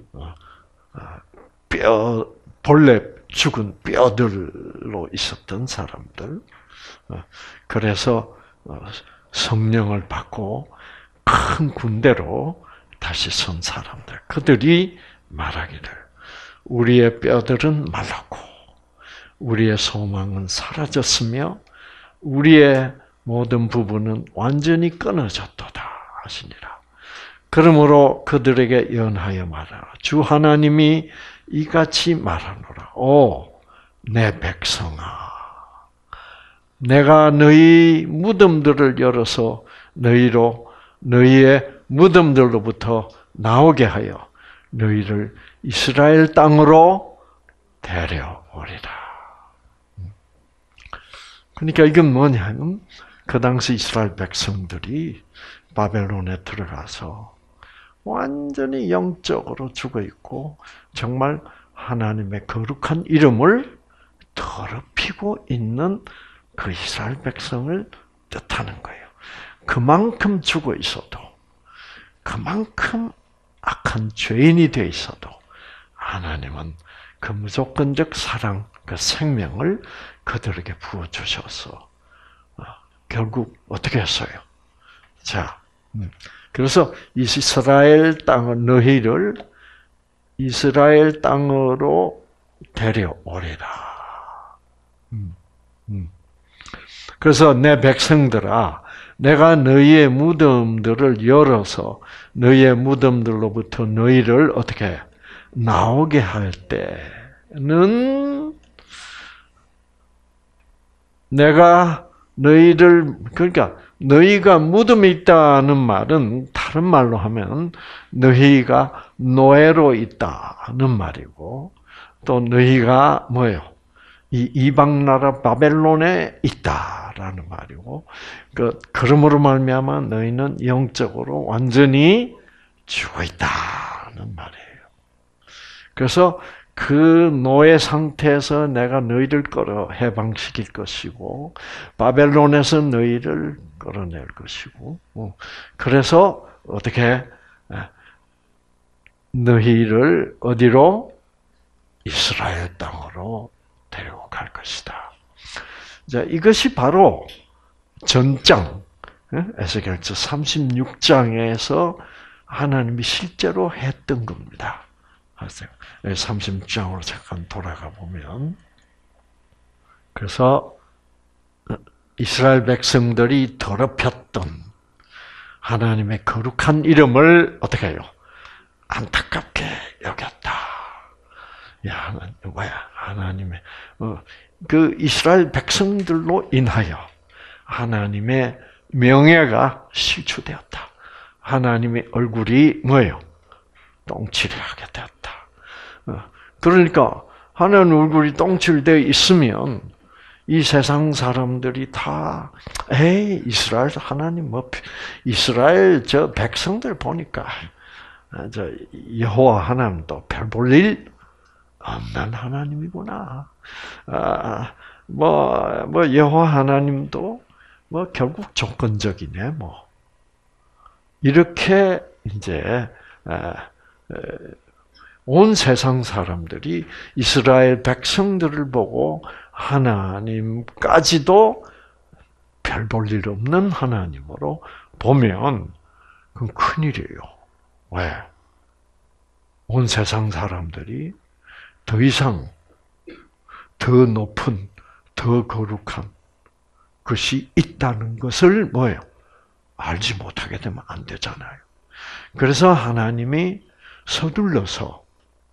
뼈, 본래 죽은 뼈들로 있었던 사람들, 그래서 성령을 받고 큰 군대로 다시 선 사람들, 그들이 말하기를, 우리의 뼈들은 말랐고 우리의 소망은 사라졌으며 우리의 모든 부분은 완전히 끊어졌도다 하시니라. 그러므로 그들에게 예언하여 말하라. 주 하나님이 이같이 말하노라. 오, 내 백성아, 내가 너희 무덤들을 열어서 너희로 너희의 무덤들로부터 나오게 하여 너희를 이스라엘 땅으로 데려오리라. 그러니까 이건 뭐냐면 그 당시 이스라엘 백성들이 바벨론에 들어가서 완전히 영적으로 죽어 있고 정말 하나님의 거룩한 이름을 더럽히고 있는 그 이스라엘 백성을 뜻하는 거예요. 그만큼 죽어 있어도, 그만큼 악한 죄인이 되어 있어도 하나님은 그 무조건적 사랑, 그 생명을 그들에게 부어주셔서 결국 어떻게 했어요? 자, 그래서 이스라엘 땅을, 너희를 이스라엘 땅으로 데려오리라. 그래서 내 백성들아, 내가 너희의 무덤들을 열어서 너희의 무덤들로부터 너희를 어떻게 나오게 할 때는 내가 너희를, 그러니까 너희가 무덤에 있다는 말은 다른 말로 하면 너희가 노예로 있다는 말이고, 또 너희가 뭐예요? 이 이방 나라 바벨론에 있다라는 말이고, 그 그러므로 말미암아 너희는 영적으로 완전히 죽어 있다는 말이에요. 그래서 그 노예 상태에서 내가 너희를 끌어 해방시킬 것이고 바벨론에서 너희를 끌어낼 것이고 그래서 어떻게 너희를 어디로? 이스라엘 땅으로 데려갈 것이다. 자, 이것이 바로 전장 에스겔서 삼십육 장에서 하나님이 실제로 했던 겁니다. 삼십육 장으로 잠깐 돌아가 보면, 그래서 이스라엘 백성들이 더럽혔던 하나님의 거룩한 이름을 어떻게 해요? 안타깝게 여겼다. 야, 뭐야? 하나님의 어, 그 이스라엘 백성들로 인하여 하나님의 명예가 실추되었다. 하나님의 얼굴이 뭐예요? 똥칠하게 되었다. 그러니까 하나님 얼굴이 똥칠되어 있으면 이 세상 사람들이 다 에이 이스라엘 하나님 뭐 이스라엘 저 백성들 보니까 저 여호와 하나님도 별 볼 일 없는 하나님이구나. 아, 뭐, 뭐 여호와 하나님도 뭐 결국 조건적이네 뭐 이렇게 이제 온 세상 사람들이 이스라엘 백성들을 보고 하나님까지도 별 볼 일 없는 하나님으로 보면 그건 큰일이에요. 왜? 온 세상 사람들이 더 이상 더 높은, 더 거룩한 것이 있다는 것을 뭐예요? 알지 못하게 되면 안 되잖아요. 그래서 하나님이 서둘러서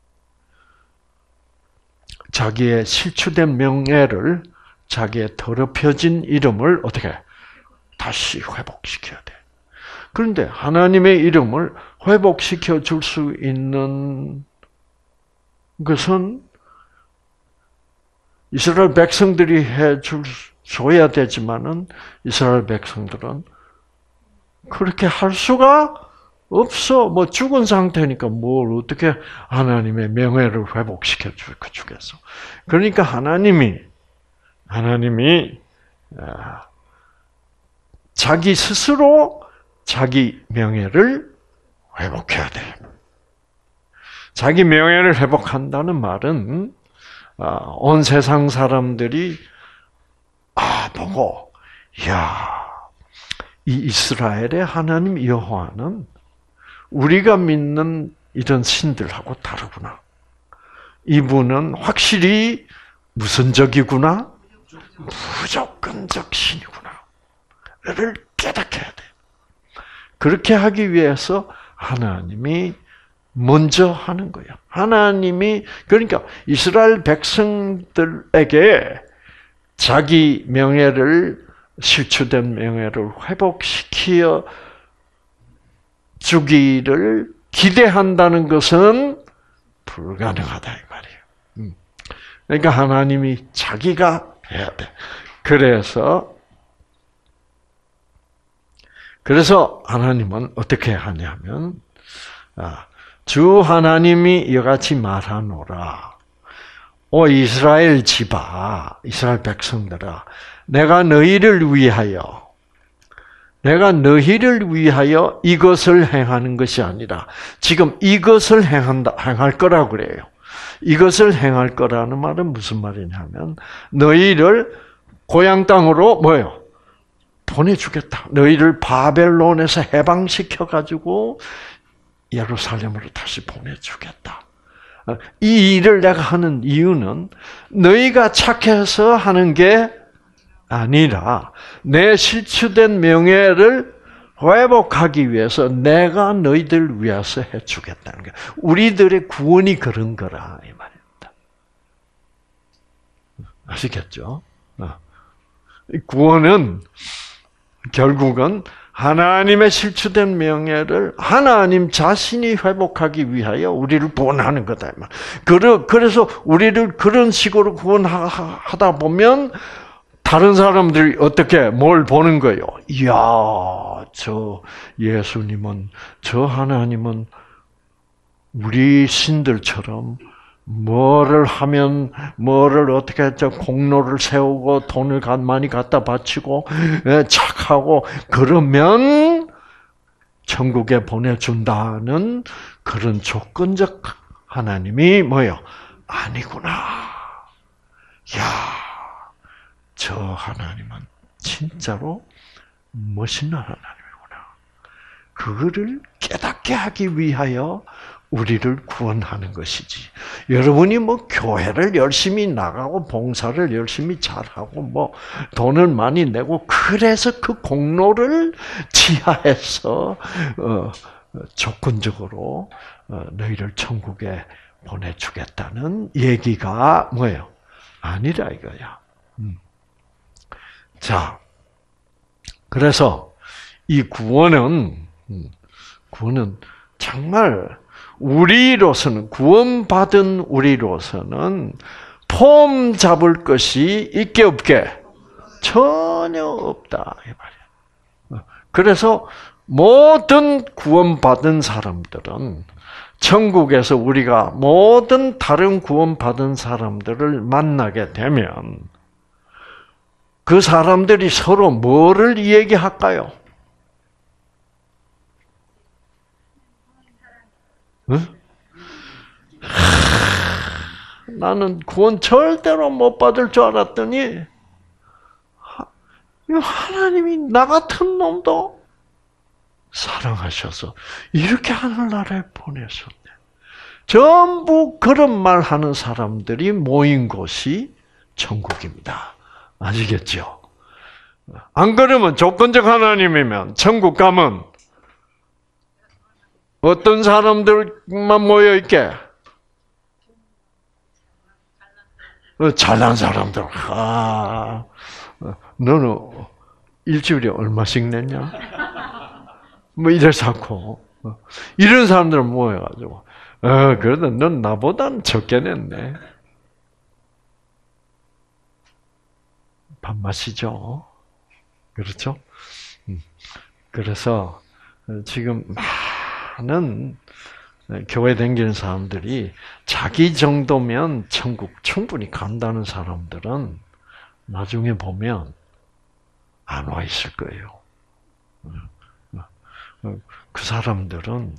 자기의 실추된 명예를, 자기의 더럽혀진 이름을 어떻게 다시 회복시켜야 돼. 그런데 하나님의 이름을 회복시켜 줄 수 있는 것은 이스라엘 백성들이 해 줄, 줘야 되지만은 이스라엘 백성들은 그렇게 할 수가 없어. 뭐 죽은 상태니까 뭘 어떻게 하나님의 명예를 회복시켜 주겠어. 그러니까 하나님이, 하나님이, 자기 스스로 자기 명예를 회복해야 돼. 자기 명예를 회복한다는 말은, 온 세상 사람들이, 아, 보고, 이야, 이 이스라엘의 하나님 여호와는 우리가 믿는 이런 신들하고 다르구나. 이분은 확실히 무선적이구나. 무조건적 신이구나. 를 깨닫게 해야 돼. 그렇게 하기 위해서 하나님이 먼저 하는 거예요. 하나님이, 그러니까 이스라엘 백성들에게 자기 명예를, 실추된 명예를 회복시켜 주기를 기대한다는 것은 불가능하다 이 말이에요. 그러니까 하나님이 자기가 해야 돼. 그래서 그래서 하나님은 어떻게 하냐면 주 하나님이 이같이 말하노라. 오 이스라엘 집아, 이스라엘 백성들아, 내가 너희를 위하여 내가 너희를 위하여 이것을 행하는 것이 아니라 지금 이것을 행한다, 행할 거라고 그래요. 이것을 행할 거라는 말은 무슨 말이냐면 너희를 고향 땅으로 뭐예요? 보내주겠다. 너희를 바벨론에서 해방시켜 가지고 예루살렘으로 다시 보내주겠다. 이 일을 내가 하는 이유는 너희가 착해서 하는 게 아니라 내 실추된 명예를 회복하기 위해서 내가 너희들 위해서 해주겠다는 거야. 우리들의 구원이 그런 거라 이 말입니다. 아시겠죠? 구원은 결국은 하나님의 실추된 명예를 하나님 자신이 회복하기 위하여 우리를 구원하는 거다. 그래서 우리를 그런 식으로 구원하다 보면 다른 사람들이 어떻게 뭘 보는 거예요? 이야, 저 예수님은, 저 하나님은 우리 신들처럼 뭐를 하면 뭐를 어떻게 했죠? 공로를 세우고 돈을 많이 갖다 바치고 착하고 그러면 천국에 보내준다는 그런 조건적 하나님이 뭐요? 아니구나. 야, 저 하나님은 진짜로 멋있는 하나님이구나. 그거를 깨닫게 하기 위하여 우리를 구원하는 것이지. 여러분이 뭐 교회를 열심히 나가고 봉사를 열심히 잘하고 뭐 돈을 많이 내고 그래서 그 공로를 지하해서 어, 조건적으로 어, 너희를 천국에 보내주겠다는 얘기가 뭐예요? 아니라 이거야. 음. 자, 그래서 이 구원은 구원은 정말 우리로서는 구원받은 우리로서는 폼 잡을 것이 있게 없게 전혀 없다 이 말이야. 그래서 모든 구원받은 사람들은 천국에서 우리가 모든 다른 구원받은 사람들을 만나게 되면 그 사람들이 서로 뭐를 얘기할까요? 응? 나는 구원 절대로 못 받을 줄 알았더니 하나님이 나 같은 놈도 사랑하셔서 이렇게 하늘나라에 보내셨네. 전부 그런 말 하는 사람들이 모인 곳이 천국입니다. 아시겠죠? 안 그러면 조건적 하나님이면 천국 가면 어떤 사람들만 모여 있게? 잘난 사람들. 아, 너는 일주일에 얼마씩 냈냐? 뭐 이래서 않고 이런 사람들 모여가지고, 어, 그래도 넌 나보다는 적게 냈네. 밥맛이죠. 그렇죠? 그래서 지금 많은 교회 다니는 사람들이 자기 정도면 천국 충분히 간다는 사람들은 나중에 보면 안 와 있을 거예요. 그 사람들은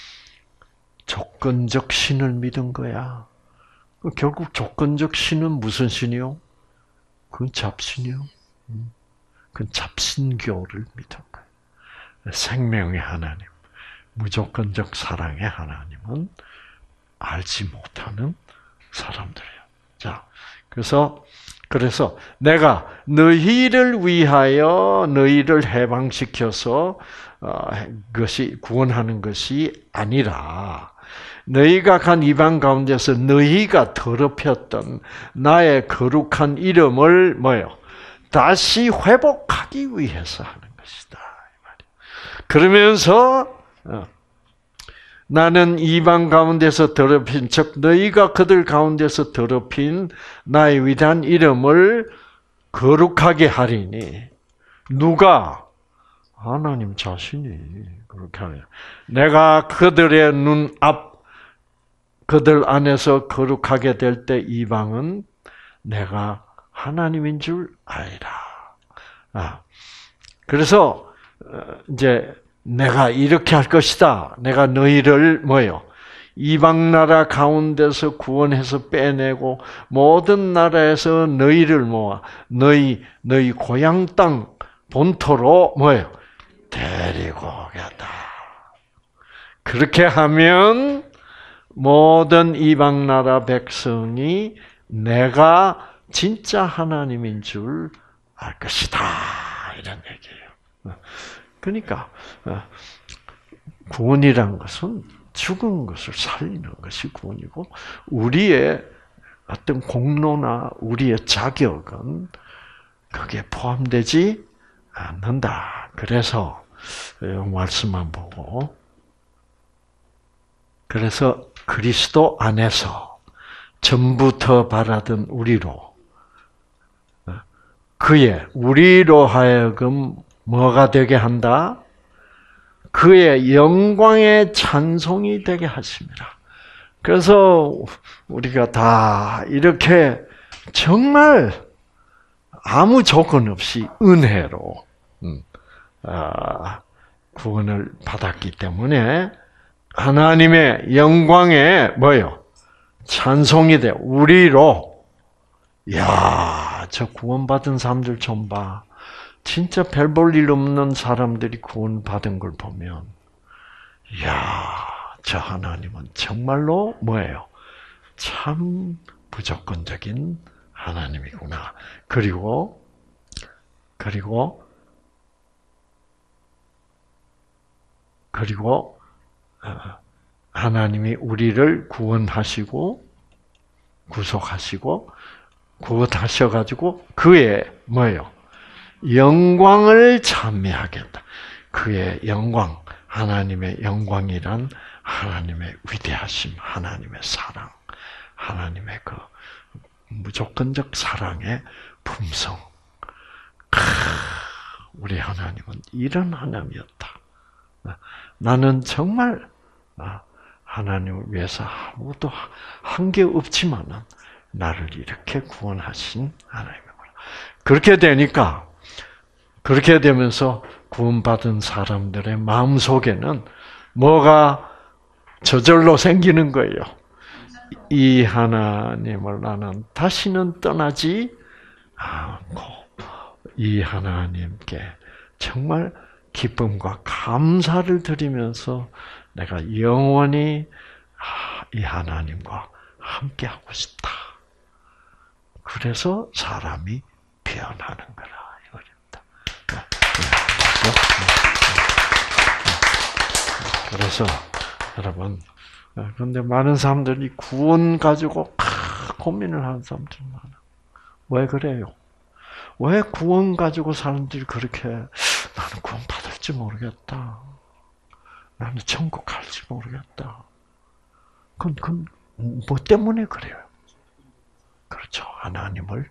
조건적 신을 믿은 거야. 결국 조건적 신은 무슨 신이요? 그건 잡신이요. 그건 잡신교를 믿은 거예요. 생명의 하나님, 무조건적 사랑의 하나님은 알지 못하는 사람들이에요. 자, 그래서 그래서 내가 너희를 위하여 너희를 해방시켜서 그것이 구원하는 것이 아니라 너희가 간 이방 가운데서 너희가 더럽혔던 나의 거룩한 이름을 뭐요? 다시 회복하기 위해서 하는 것이다. 그러면서 나는 이방 가운데서 더럽힌 즉 너희가 그들 가운데서 더럽힌 나의 위대한 이름을 거룩하게 하리니 누가? 하나님 자신이 그렇게 하냐. 내가 그들의 눈앞 그들 안에서 거룩하게 될 때 이방은 내가 하나님인 줄 알리라. 아, 그래서 이제 내가 이렇게 할 것이다. 내가 너희를 뭐요? 이방 나라 가운데서 구원해서 빼내고 모든 나라에서 너희를 모아 너희 너희 고향 땅 본토로 뭐요? 데리고 오겠다. 그렇게 하면 모든 이방 나라 백성이 내가 진짜 하나님인 줄 알 것이다. 이런 얘기예요. 그러니까 구원이란 것은 죽은 것을 살리는 것이 구원이고 우리의 어떤 공로나 우리의 자격은 거기에 포함되지 않는다. 그래서 말씀만 보고 그래서 그리스도 안에서 전부터 바라던 우리로 그의 우리로 하여금 뭐가 되게 한다? 그의 영광의 찬송이 되게 하십니다. 그래서 우리가 다 이렇게 정말 아무 조건 없이 은혜로 음, 아, 구원을 받았기 때문에 하나님의 영광에 뭐요? 찬송이 돼. 우리로 야, 저 구원받은 사람들 좀 봐. 진짜 별 볼 일 없는 사람들이 구원받은 걸 보면 야, 저 하나님은 정말로 뭐예요? 참 무조건적인 하나님이구나. 그리고 그리고 그리고 하나님이 우리를 구원하시고 구속하시고 구원하셔가지고 그의 뭐예요? 영광을 찬미하겠다. 그의 영광, 하나님의 영광이란 하나님의 위대하심, 하나님의 사랑, 하나님의 그 무조건적 사랑의 품성. 크, 우리 하나님은 이런 하나님이었다. 나는 정말 하나님을 위해서 아무것도 한 게 없지만은 나를 이렇게 구원하신 하나님이구나. 그렇게 되니까 그렇게 되면서 구원받은 사람들의 마음 속에는 뭐가 저절로 생기는 거예요. 이 하나님을 나는 다시는 떠나지 않고 이 하나님께 정말 기쁨과 감사를 드리면서 내가 영원히 이 하나님과 함께하고 싶다. 그래서 사람이 변하는 거라 이거입니다. 그래서 여러분, 그런데 많은 사람들이 구원 가지고 고민을 하는 사람들이 많아. 왜 그래요? 왜 구원 가지고 사람들이 그렇게 나는 구원 받을지 모르겠다. 나는 천국 갈지 모르겠다. 그건, 그건 뭐 때문에 그래요? 그렇죠. 하나님을,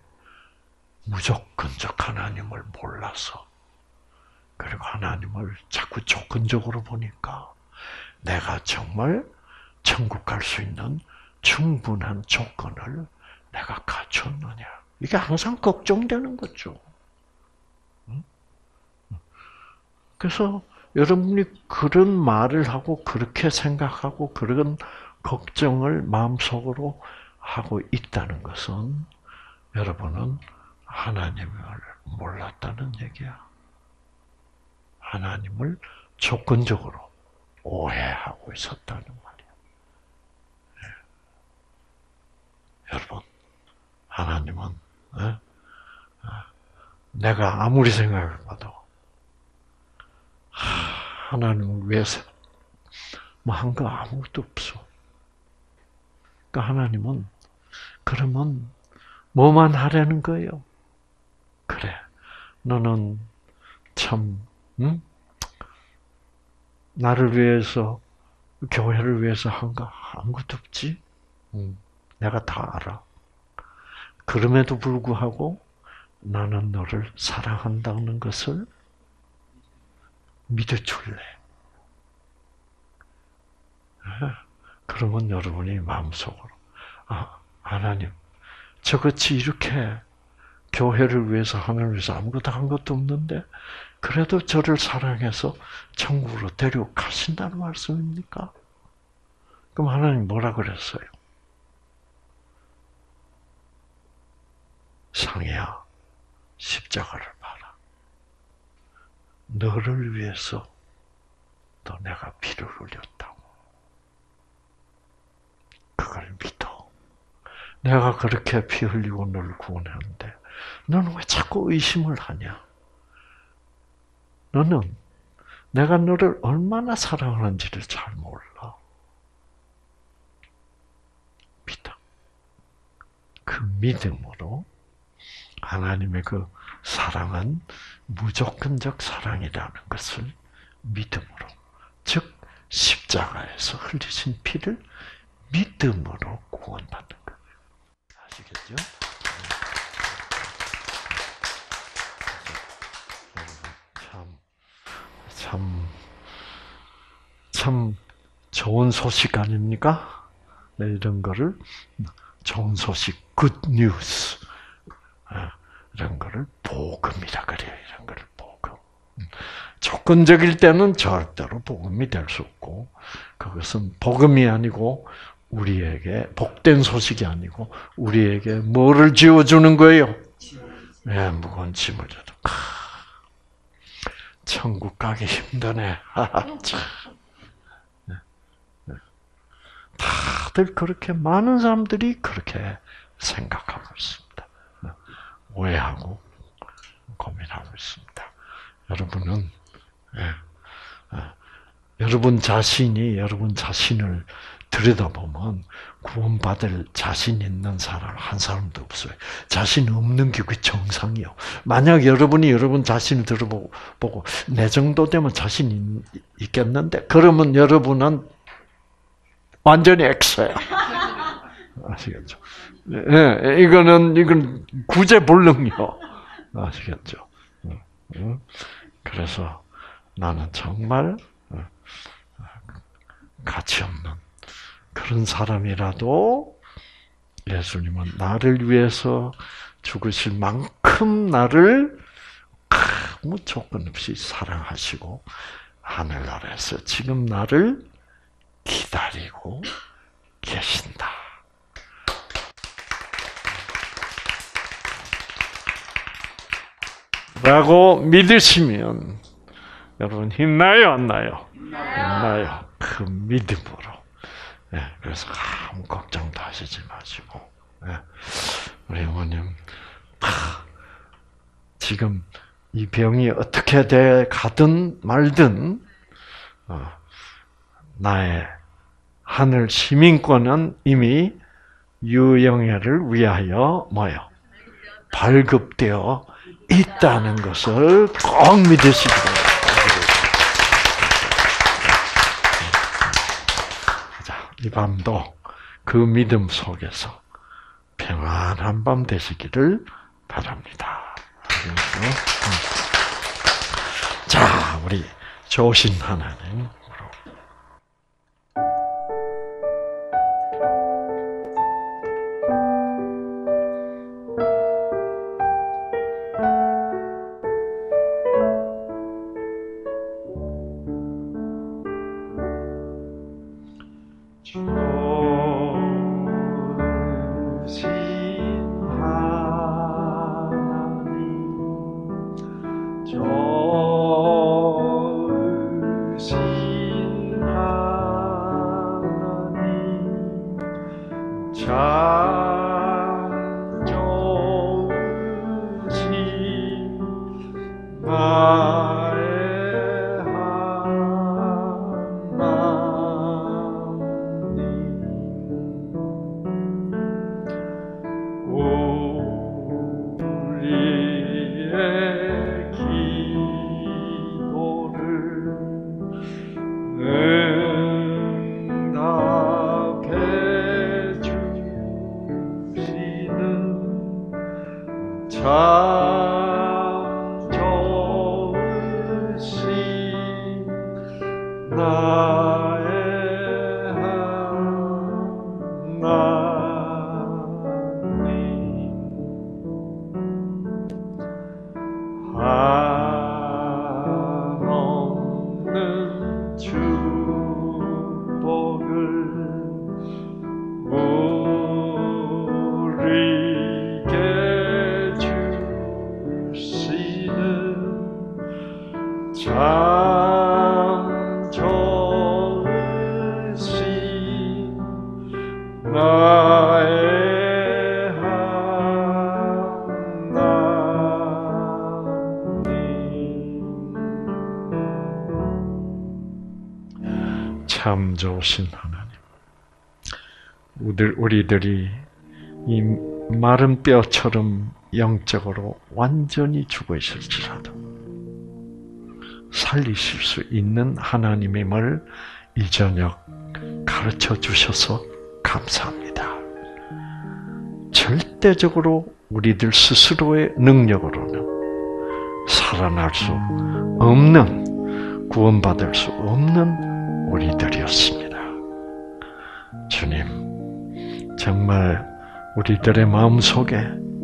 무조건적 하나님을 몰라서. 그리고 하나님을 자꾸 조건적으로 보니까 내가 정말 천국 갈 수 있는 충분한 조건을 내가 갖췄느냐. 이게 항상 걱정되는 거죠. 그래서 여러분이 그런 말을 하고 그렇게 생각하고 그런 걱정을 마음속으로 하고 있다는 것은 여러분은 하나님을 몰랐다는 얘기야. 하나님을 조건적으로 오해하고 있었다는 말이야. 네. 여러분, 하나님은 네? 내가 아무리 생각해봐도 하나님을 위해서 뭐 한 거 아무것도 없어. 그러니까 하나님은 그러면 뭐만 하려는 거예요? 그래, 너는 참 응? 나를 위해서 교회를 위해서 한 거 아무것도 없지? 응. 내가 다 알아. 그럼에도 불구하고 나는 너를 사랑한다는 것을 믿어줄래. 그러면 여러분이 마음속으로 아, 하나님, 저같이 이렇게 교회를 위해서 하나님을 위해서 아무것도 한 것도 없는데 그래도 저를 사랑해서 천국으로 데려가신다는 말씀입니까? 그럼 하나님 뭐라 그랬어요? 상이야, 십자가를 봐라. 너를 위해서 또 내가 피를 흘렸다고. 그걸 믿어. 내가 그렇게 피 흘리고 너를 구원했는데 너는 왜 자꾸 의심을 하냐? 너는 내가 너를 얼마나 사랑하는지를 잘 몰라. 믿어. 그 믿음으로 하나님의 그 사랑은 무조건적 사랑이라는 것을 믿음으로, 즉 십자가에서 흘리신 피를 믿음으로 구원받는 거예요. 아시겠죠? 참, 참, 참 좋은 소식 아닙니까? 이런 거를 좋은 소식, good news 이런 거를 복음이라 그래요. 이런 거를 복음. 조건적일 때는 절대로 복음이 될 수 없고, 그것은 복음이 아니고 우리에게 복된 소식이 아니고 우리에게 뭐를 지어주는 거예요? 예, 무거운 짐을 져도. 천국 가기 힘드네. 다들 그렇게, 많은 사람들이 그렇게 생각하고 있습니다. 오해하고 고민하고 있습니다. 여러분은 예, 예, 여러분 자신이 여러분 자신을 들여다보면 구원받을 자신 있는 사람 한 사람도 없어요. 자신 없는 게 그 정상이요. 만약 여러분이 여러분 자신을 들어보고 보고 내 정도 되면 자신 있겠는데, 그러면 여러분은 완전히 X야. 아시겠죠? 예, 이거는 이건 구제불능이요. 아시겠죠? 그래서 나는 정말 가치 없는 그런 사람이라도 예수님은 나를 위해서 죽으실 만큼 나를 아무 조건 없이 사랑하시고 하늘나라에서 지금 나를 기다리고 계신다. 라고 믿으시면 여러분 힘나요, 안 나요? 힘나요. 그 믿음으로. 네, 그래서 아무 걱정도 하시지 마시고, 네, 우리 어머님 다 지금 이 병이 어떻게 돼 가든 말든 어, 나의 하늘 시민권은 이미 유영애를 위하여 뭐요? 발급되어 있다는 것을 꼭 믿으시기 바랍니다. 자, 이 밤도 그 믿음 속에서 평안한 밤 되시기를 바랍니다. 자, 우리 좋으신 하나님. 참 좋으신 하나님, 우리들이 이 마른 뼈처럼 영적으로 완전히 죽어 있을지라도 살리실 수 있는 하나님임을 이 저녁 가르쳐 주셔서 감사합니다. 절대적으로 우리들 스스로의 능력으로는 살아날 수 없는, 구원받을 수 없는 우리들이었습니다. 주님, 정말 우리들의 마음속에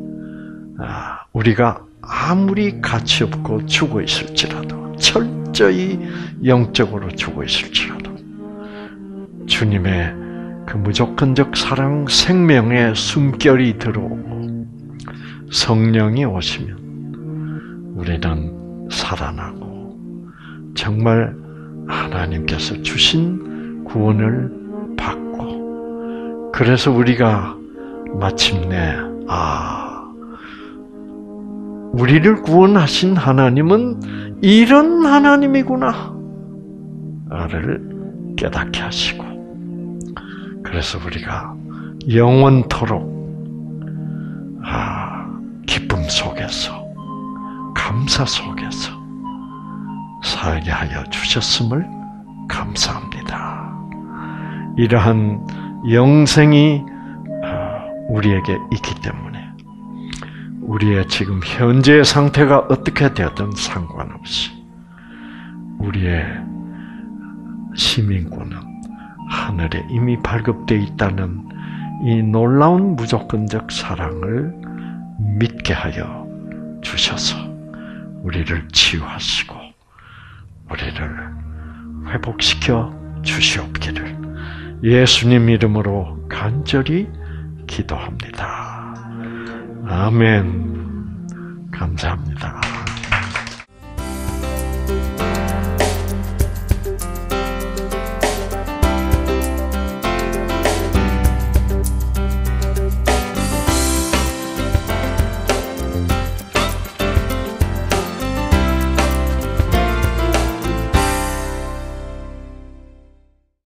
우리가 아무리 가치 없고 죽어 있을지라도, 철저히 영적으로 죽어 있을지라도 주님의 그 무조건적 사랑, 생명의 숨결이 들어오고 성령이 오시면 우리는 살아나고 정말 하나님께서 주신 구원을 받고, 그래서 우리가 마침내 아, 우리를 구원하신 하나님은 이런 하나님이구나 를 깨닫게 하시고, 그래서 우리가 영원토록 아, 기쁨 속에서, 감사 속에서 살게 하여 주셨음을 감사합니다. 이러한 영생이 우리에게 있기 때문에 우리의 지금 현재의 상태가 어떻게 되었든 상관없이 우리의 시민권은 하늘에 이미 발급되어 있다는 이 놀라운 무조건적 사랑을 믿게 하여 주셔서 우리를 치유하시고 우리를 회복시켜 주시옵기를 예수님 이름으로 간절히 기도합니다. 아멘. 감사합니다.